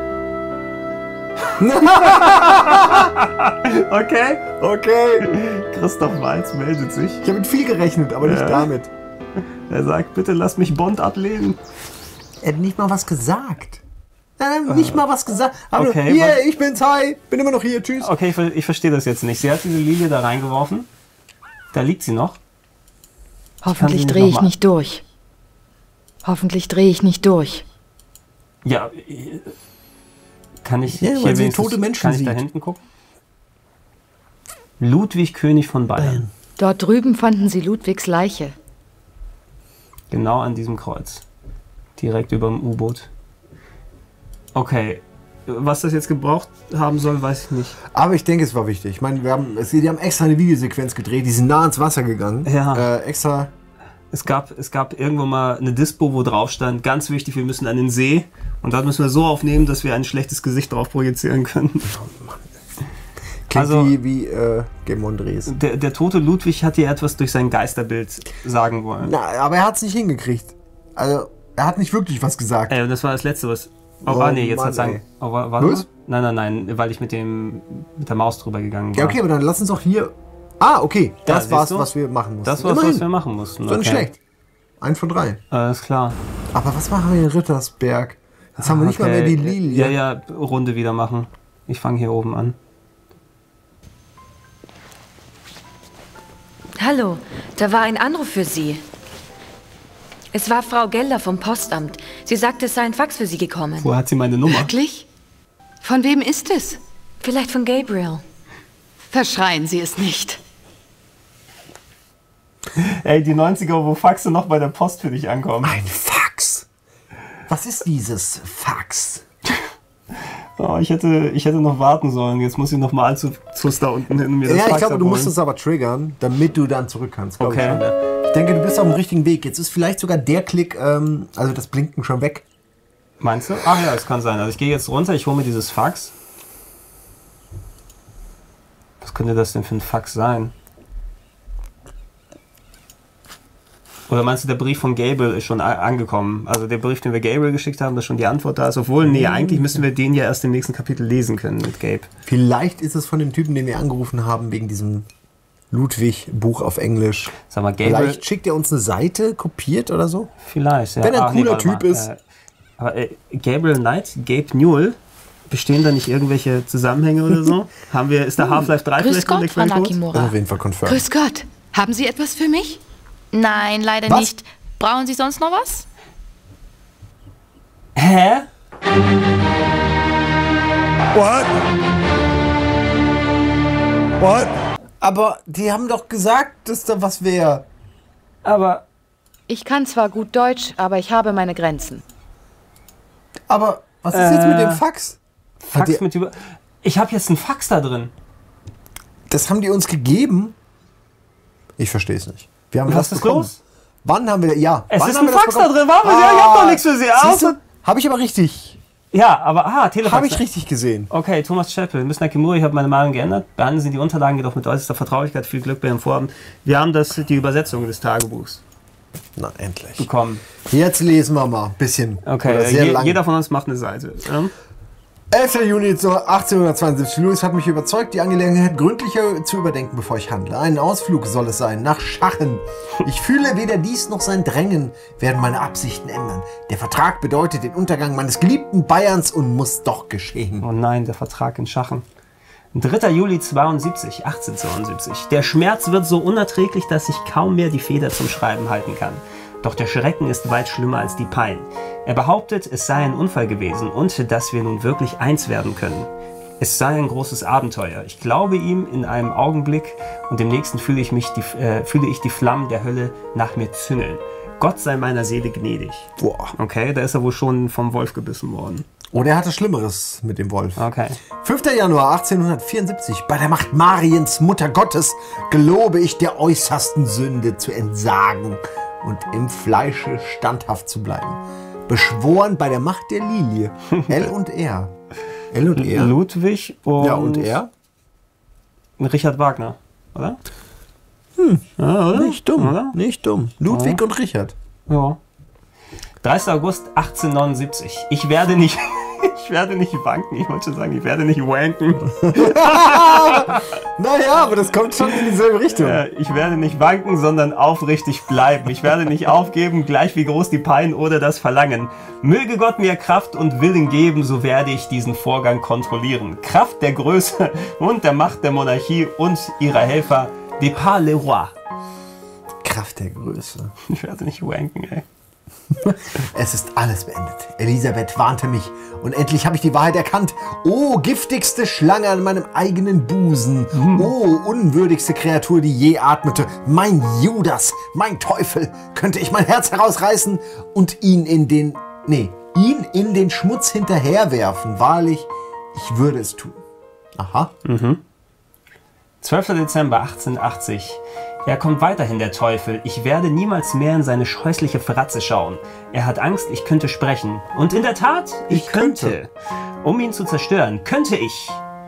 Okay, okay. Christoph Waltz meldet sich. Ich habe mit viel gerechnet, aber Ja. nicht damit. Er sagt, bitte lass mich Bond ablehnen. Er hat nicht mal was gesagt. Er hat nicht mal was gesagt. Aber Okay, nur, hier, was- ich bin's, hi, bin immer noch hier, tschüss. Okay, ich, ver- ich verstehe das jetzt nicht. Sie hat diese Lilie da reingeworfen. Da liegt sie noch. Hoffentlich Kann sie drehe ich noch mal- nicht durch. Hoffentlich drehe ich nicht durch. Ja, äh, kann ich Ja, hier weil sie wenigstens- tote Menschen kann ich da sieht. hinten gucken? Ludwig, König von Bayern. Dort drüben fanden sie Ludwigs Leiche. Genau an diesem Kreuz. Direkt über dem U-Boot. Okay. Was das jetzt gebraucht haben soll, weiß ich nicht. Aber ich denke, es war wichtig. Ich meine, wir haben, es- die haben extra eine Videosequenz gedreht, die sind nah ins Wasser gegangen. Ja. Äh, extra. Es gab, es gab irgendwo mal eine Dispo, wo drauf stand, ganz wichtig, wir müssen an den See. Und da müssen wir so aufnehmen, dass wir ein schlechtes Gesicht drauf projizieren können. Klingt Also- wie, wie äh, Game on Drehs. Der, der tote Ludwig hat dir etwas durch sein Geisterbild sagen wollen. Na, aber er hat es nicht hingekriegt. Also, er hat nicht wirklich was gesagt. Ey, und das war das Letzte, was... Oh, Oh ah, nee, jetzt Mann, hat sagen. ey. Oh, wa- warte Was? mal. Nein, nein, nein, weil ich mit dem mit der Maus drüber gegangen war. Ja, okay, aber dann lass uns doch hier. Ah, okay. Das Ja, war's, siehst du? was wir machen mussten. Das war's, Immerhin. was wir machen mussten. So nicht okay. schlecht. Ein von drei. Alles klar. Aber was machen wir in Rittersberg? Jetzt haben wir nicht mal mehr die Lilie. Ja, ja, Runde wieder machen. Ich fange hier oben an. Hallo, da war ein Anruf für Sie. Es war Frau Gelder vom Postamt. Sie sagte, es sei ein Fax für Sie gekommen. Wo hat sie meine Nummer? Wirklich? Von wem ist es? Vielleicht von Gabriel. Verschreien Sie es nicht. Ey, die neunziger, wo Faxe noch bei der Post für dich ankommen. Ein Fax? Was ist dieses Fax? Oh, ich, hätte, ich hätte noch warten sollen. Jetzt muss ich noch mal zu Zus da unten hin und mir das Ja, ich Fax glaube, du abholen. musst es aber triggern, damit du dann zurück kannst. glaub Okay. Ich, schon, ja. Ich denke, du bist auf dem richtigen Weg. Jetzt ist vielleicht sogar der Klick, ähm, also das Blinken schon weg. Meinst du? Ach ja, es kann sein. Also ich gehe jetzt runter, ich hole mir dieses Fax. Was könnte das denn für ein Fax sein? Oder meinst du, der Brief von Gabriel ist schon a- angekommen? Also der Brief, den wir Gabriel geschickt haben, dass schon die Antwort da ist. Obwohl, nee, eigentlich müssen wir den ja erst im nächsten Kapitel lesen können mit Gabe. Vielleicht ist es von dem Typen, den wir angerufen haben, wegen diesem Ludwig-Buch auf Englisch. Sag mal, Gabriel... Vielleicht schickt er uns eine Seite, kopiert oder so? Vielleicht, ja. Wenn er ein Ah, nee, cooler warte mal. Typ ist. Äh, aber äh, Gabriel Knight, Gabe Newell, bestehen da nicht irgendwelche Zusammenhänge oder so? Haben wir, ist da Half-Life drei Grüß vielleicht noch Gott, der Frau Quellcode? Nakimura. Auf jeden Fall confirmed. Grüß Gott. Haben Sie etwas für mich? Nein, leider Was? nicht. Brauchen Sie sonst noch was? Hä? What? What? Aber die haben doch gesagt, dass da was wäre. Aber... Ich kann zwar gut Deutsch, aber ich habe meine Grenzen. Aber was ist jetzt mit Äh, dem Fax? Hat Fax die, mit über... Ich habe jetzt einen Fax da drin. das haben die uns gegeben? Ich verstehe es nicht. Wir haben Was was ist bekommen. los? Wann haben wir... Ja, Es wann ist haben ein wir das Fax da bekommen? drin. Warum? Ah, ich hab doch nichts für Sie. Außer Habe ich aber richtig... Ja, aber ah, Telefax. Habe ich richtig gesehen. Okay, Thomas Chappell, Miss Nakamura, ich habe meine Meinung geändert. Behandeln Sie die Unterlagen jedoch mit äußerster Vertraulichkeit. Viel Glück bei Ihrem Vorhaben. Wir haben das, die Übersetzung des Tagebuchs Na, endlich. bekommen. Jetzt lesen wir mal ein bisschen. Okay, Oder sehr je, lang. jeder von uns macht eine Seite. Ja? elfter Juni achtzehnhundertzweiundsiebzig. Louis hat mich überzeugt, die Angelegenheit gründlicher zu überdenken, bevor ich handle. Ein Ausflug soll es sein, nach Schachen. Ich fühle, weder dies noch sein Drängen werden meine Absichten ändern. Der Vertrag bedeutet den Untergang meines geliebten Bayerns und muss doch geschehen. Oh nein, der Vertrag in Schachen. dritter Juli achtzehnhundertzweiundsiebzig. Der Schmerz wird so unerträglich, dass ich kaum mehr die Feder zum Schreiben halten kann. Doch der Schrecken ist weit schlimmer als die Pein. Er behauptet, es sei ein Unfall gewesen und dass wir nun wirklich eins werden können. Es sei ein großes Abenteuer. Ich glaube ihm in einem Augenblick und im nächsten fühle ich, mich die, äh, fühle ich die Flammen der Hölle nach mir züngeln. Gott sei meiner Seele gnädig. Boah. Okay, da ist er wohl schon vom Wolf gebissen worden. Oder er hatte Schlimmeres mit dem Wolf. Okay. fünfter Januar achtzehnhundertvierundsiebzig. Bei der Macht Mariens, Mutter Gottes, gelobe ich der äußersten Sünde zu entsagen und im Fleische standhaft zu bleiben. Beschworen bei der Macht der Lilie. L und R. L und R. Ludwig und, Ja, und er? Richard Wagner, oder? Hm. Ja, oder? Nicht dumm. Oder? Nicht dumm. Ludwig Ja. und Richard. Ja. dreißigster August achtzehnhundertneunundsiebzig. Ich werde nicht, ich werde nicht wanken. Ich wollte schon sagen, ich werde nicht wanken. Naja, aber das kommt schon in dieselbe Richtung. Äh, ich werde nicht wanken, sondern aufrichtig bleiben. Ich werde nicht aufgeben, gleich wie groß die Pein oder das Verlangen. Möge Gott mir Kraft und Willen geben, so werde ich diesen Vorgang kontrollieren. Kraft der Größe und der Macht der Monarchie und ihrer Helfer, de par le roi. Kraft der Größe. Ich werde nicht wanken, ey. Es ist alles beendet. Elisabeth warnte mich und endlich habe ich die Wahrheit erkannt. Oh, giftigste Schlange an meinem eigenen Busen. Oh, unwürdigste Kreatur, die je atmete. Mein Judas, mein Teufel. Könnte ich mein Herz herausreißen und ihn in den... Nee, ihn in den Schmutz hinterherwerfen. Wahrlich, ich würde es tun. Aha. Mhm. zwölfter Dezember achtzehnhundertachtzig. Er kommt weiterhin, der Teufel. Ich werde niemals mehr in seine scheußliche Fratze schauen. Er hat Angst, ich könnte sprechen. Und in der Tat, ich, Ich könnte. könnte. Um ihn zu zerstören, könnte ich.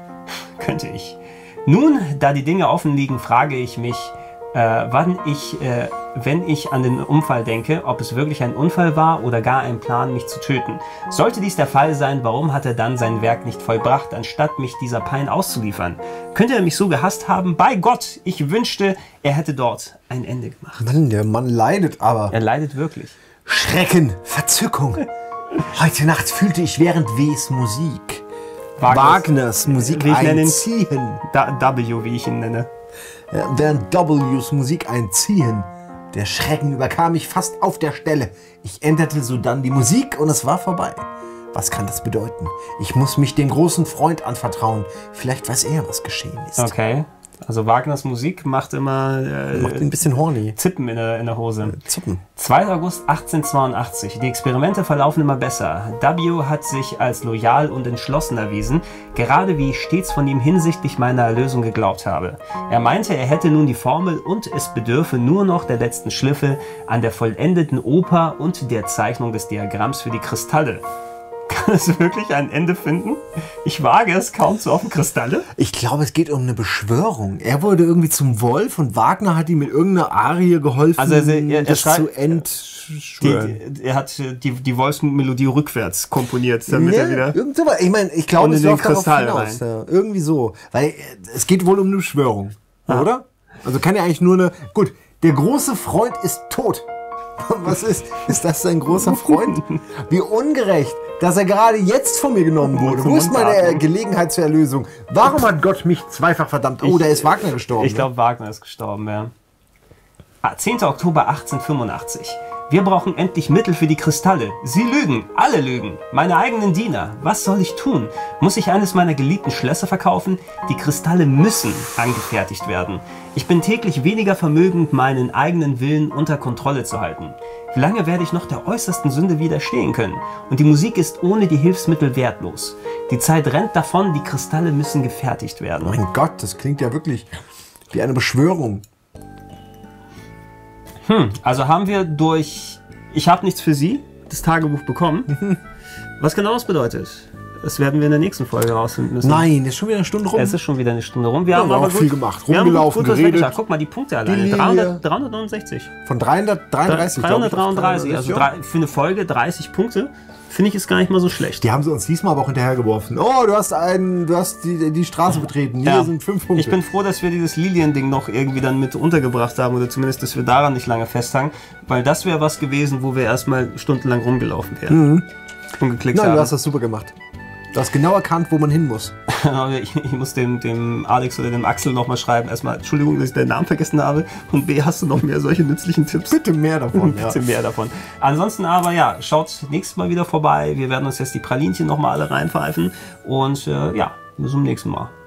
könnte ich. Nun, da die Dinge offen liegen, frage ich mich, äh, wann ich, äh, wenn ich an den Unfall denke, ob es wirklich ein Unfall war oder gar ein Plan, mich zu töten. Sollte dies der Fall sein, warum hat er dann sein Werk nicht vollbracht, anstatt mich dieser Pein auszuliefern? Könnte er mich so gehasst haben? Bei Gott, ich wünschte, er hätte dort ein Ende gemacht. Mann, der Mann leidet aber. Er leidet wirklich. Schrecken, Verzückung. Heute Nacht fühlte ich während Ws Musik. Wagners, Wagners Musik wie ich nenne ihn, einziehen. Da, W, wie ich ihn nenne. Ja, während Ws Musik einziehen. Der Schrecken überkam mich fast auf der Stelle. Ich änderte sodann die Musik und es war vorbei. Was kann das bedeuten? Ich muss mich dem großen Freund anvertrauen. Vielleicht weiß er, was geschehen ist. Okay. Also Wagners Musik macht immer äh, Macht ein bisschen horny. Zippen in der, in der Hose. Äh, Zuppen. zweiter August achtzehnhundertzweiundachtzig. Die Experimente verlaufen immer besser. W hat sich als loyal und entschlossen erwiesen, gerade wie ich stets von ihm hinsichtlich meiner Erlösung geglaubt habe. Er meinte, er hätte nun die Formel und es bedürfe nur noch der letzten Schliffe an der vollendeten Oper und der Zeichnung des Diagramms für die Kristalle. Kann es wirklich ein Ende finden? Ich wage es kaum zu hoffen. Kristalle? Ich glaube, es geht um eine Beschwörung. Er wurde irgendwie zum Wolf und Wagner hat ihm mit irgendeiner Arie geholfen, Also er, er, er das schreibt, zu entschwören. Die, die, er hat die, die Wolfsmelodie rückwärts komponiert, damit ja, er wieder... Irgend so, ich meine, ich glaube, Und es in den läuft darauf Kristall hinaus. Ja, irgendwie so. Weil äh, es geht wohl um eine Beschwörung. Ah. Oder? Also kann ja eigentlich nur eine... Gut, der große Freund ist tot. Was ist? Ist das sein großer Freund? Wie ungerecht, dass er gerade jetzt von mir genommen wurde. Wo ist meine Gelegenheit zur Erlösung? Warum hat Gott mich zweifach verdammt? Oh, da ist Wagner gestorben. Ich glaube, Wagner ist gestorben, ja. Ah, zehnter Oktober achtzehnhundertfünfundachtzig. Wir brauchen endlich Mittel für die Kristalle. Sie lügen, alle lügen. Meine eigenen Diener. Was soll ich tun? Muss ich eines meiner geliebten Schlösser verkaufen? Die Kristalle müssen angefertigt werden. Ich bin täglich weniger vermögend, meinen eigenen Willen unter Kontrolle zu halten. Wie lange werde ich noch der äußersten Sünde widerstehen können? Und die Musik ist ohne die Hilfsmittel wertlos. Die Zeit rennt davon, die Kristalle müssen gefertigt werden. Mein Gott, das klingt ja wirklich wie eine Beschwörung. Hm, also haben wir durch Ich habe nichts für Sie das Tagebuch bekommen. Was genau das bedeutet, das werden wir in der nächsten Folge rausfinden müssen. Nein, ist schon wieder eine Stunde rum. Es ist schon wieder eine Stunde rum. Wir Ja, haben wir haben aber auch gut, viel gemacht. wir haben Rumgelaufen, gut was geredet. weggeschafft. Guck mal, die Punkte alleine. Linie. dreihundert, dreihundertneunundsechzig. Von dreihundertdreiunddreißig, glaube ich. dreihundertdreiunddreißig, also drei, für eine Folge dreißig Punkte. Finde ich ist gar nicht mal so schlecht. Die haben sie uns diesmal aber auch hinterhergeworfen. Oh, du hast einen, du hast die, die Straße betreten. Hier Ja. sind fünf Punkte. Ich bin froh, dass wir dieses Lilien-Ding noch irgendwie dann mit untergebracht haben oder zumindest, dass wir daran nicht lange festhangen, weil das wäre was gewesen, wo wir erstmal stundenlang rumgelaufen wären Mhm. und geklickt Nein, haben. du hast das super gemacht. Du hast genau erkannt, wo man hin muss. ich, ich muss dem, dem Alex oder dem Axel nochmal schreiben. Erstmal, Entschuldigung, dass ich deinen Namen vergessen habe. Und B, hast du noch mehr solche nützlichen Tipps? Bitte mehr davon. Bitte ja. mehr davon. Ansonsten aber, ja, schaut nächstes Mal wieder vorbei. Wir werden uns jetzt die Pralinchen nochmal alle reinpfeifen. Und äh, ja, bis zum nächsten Mal.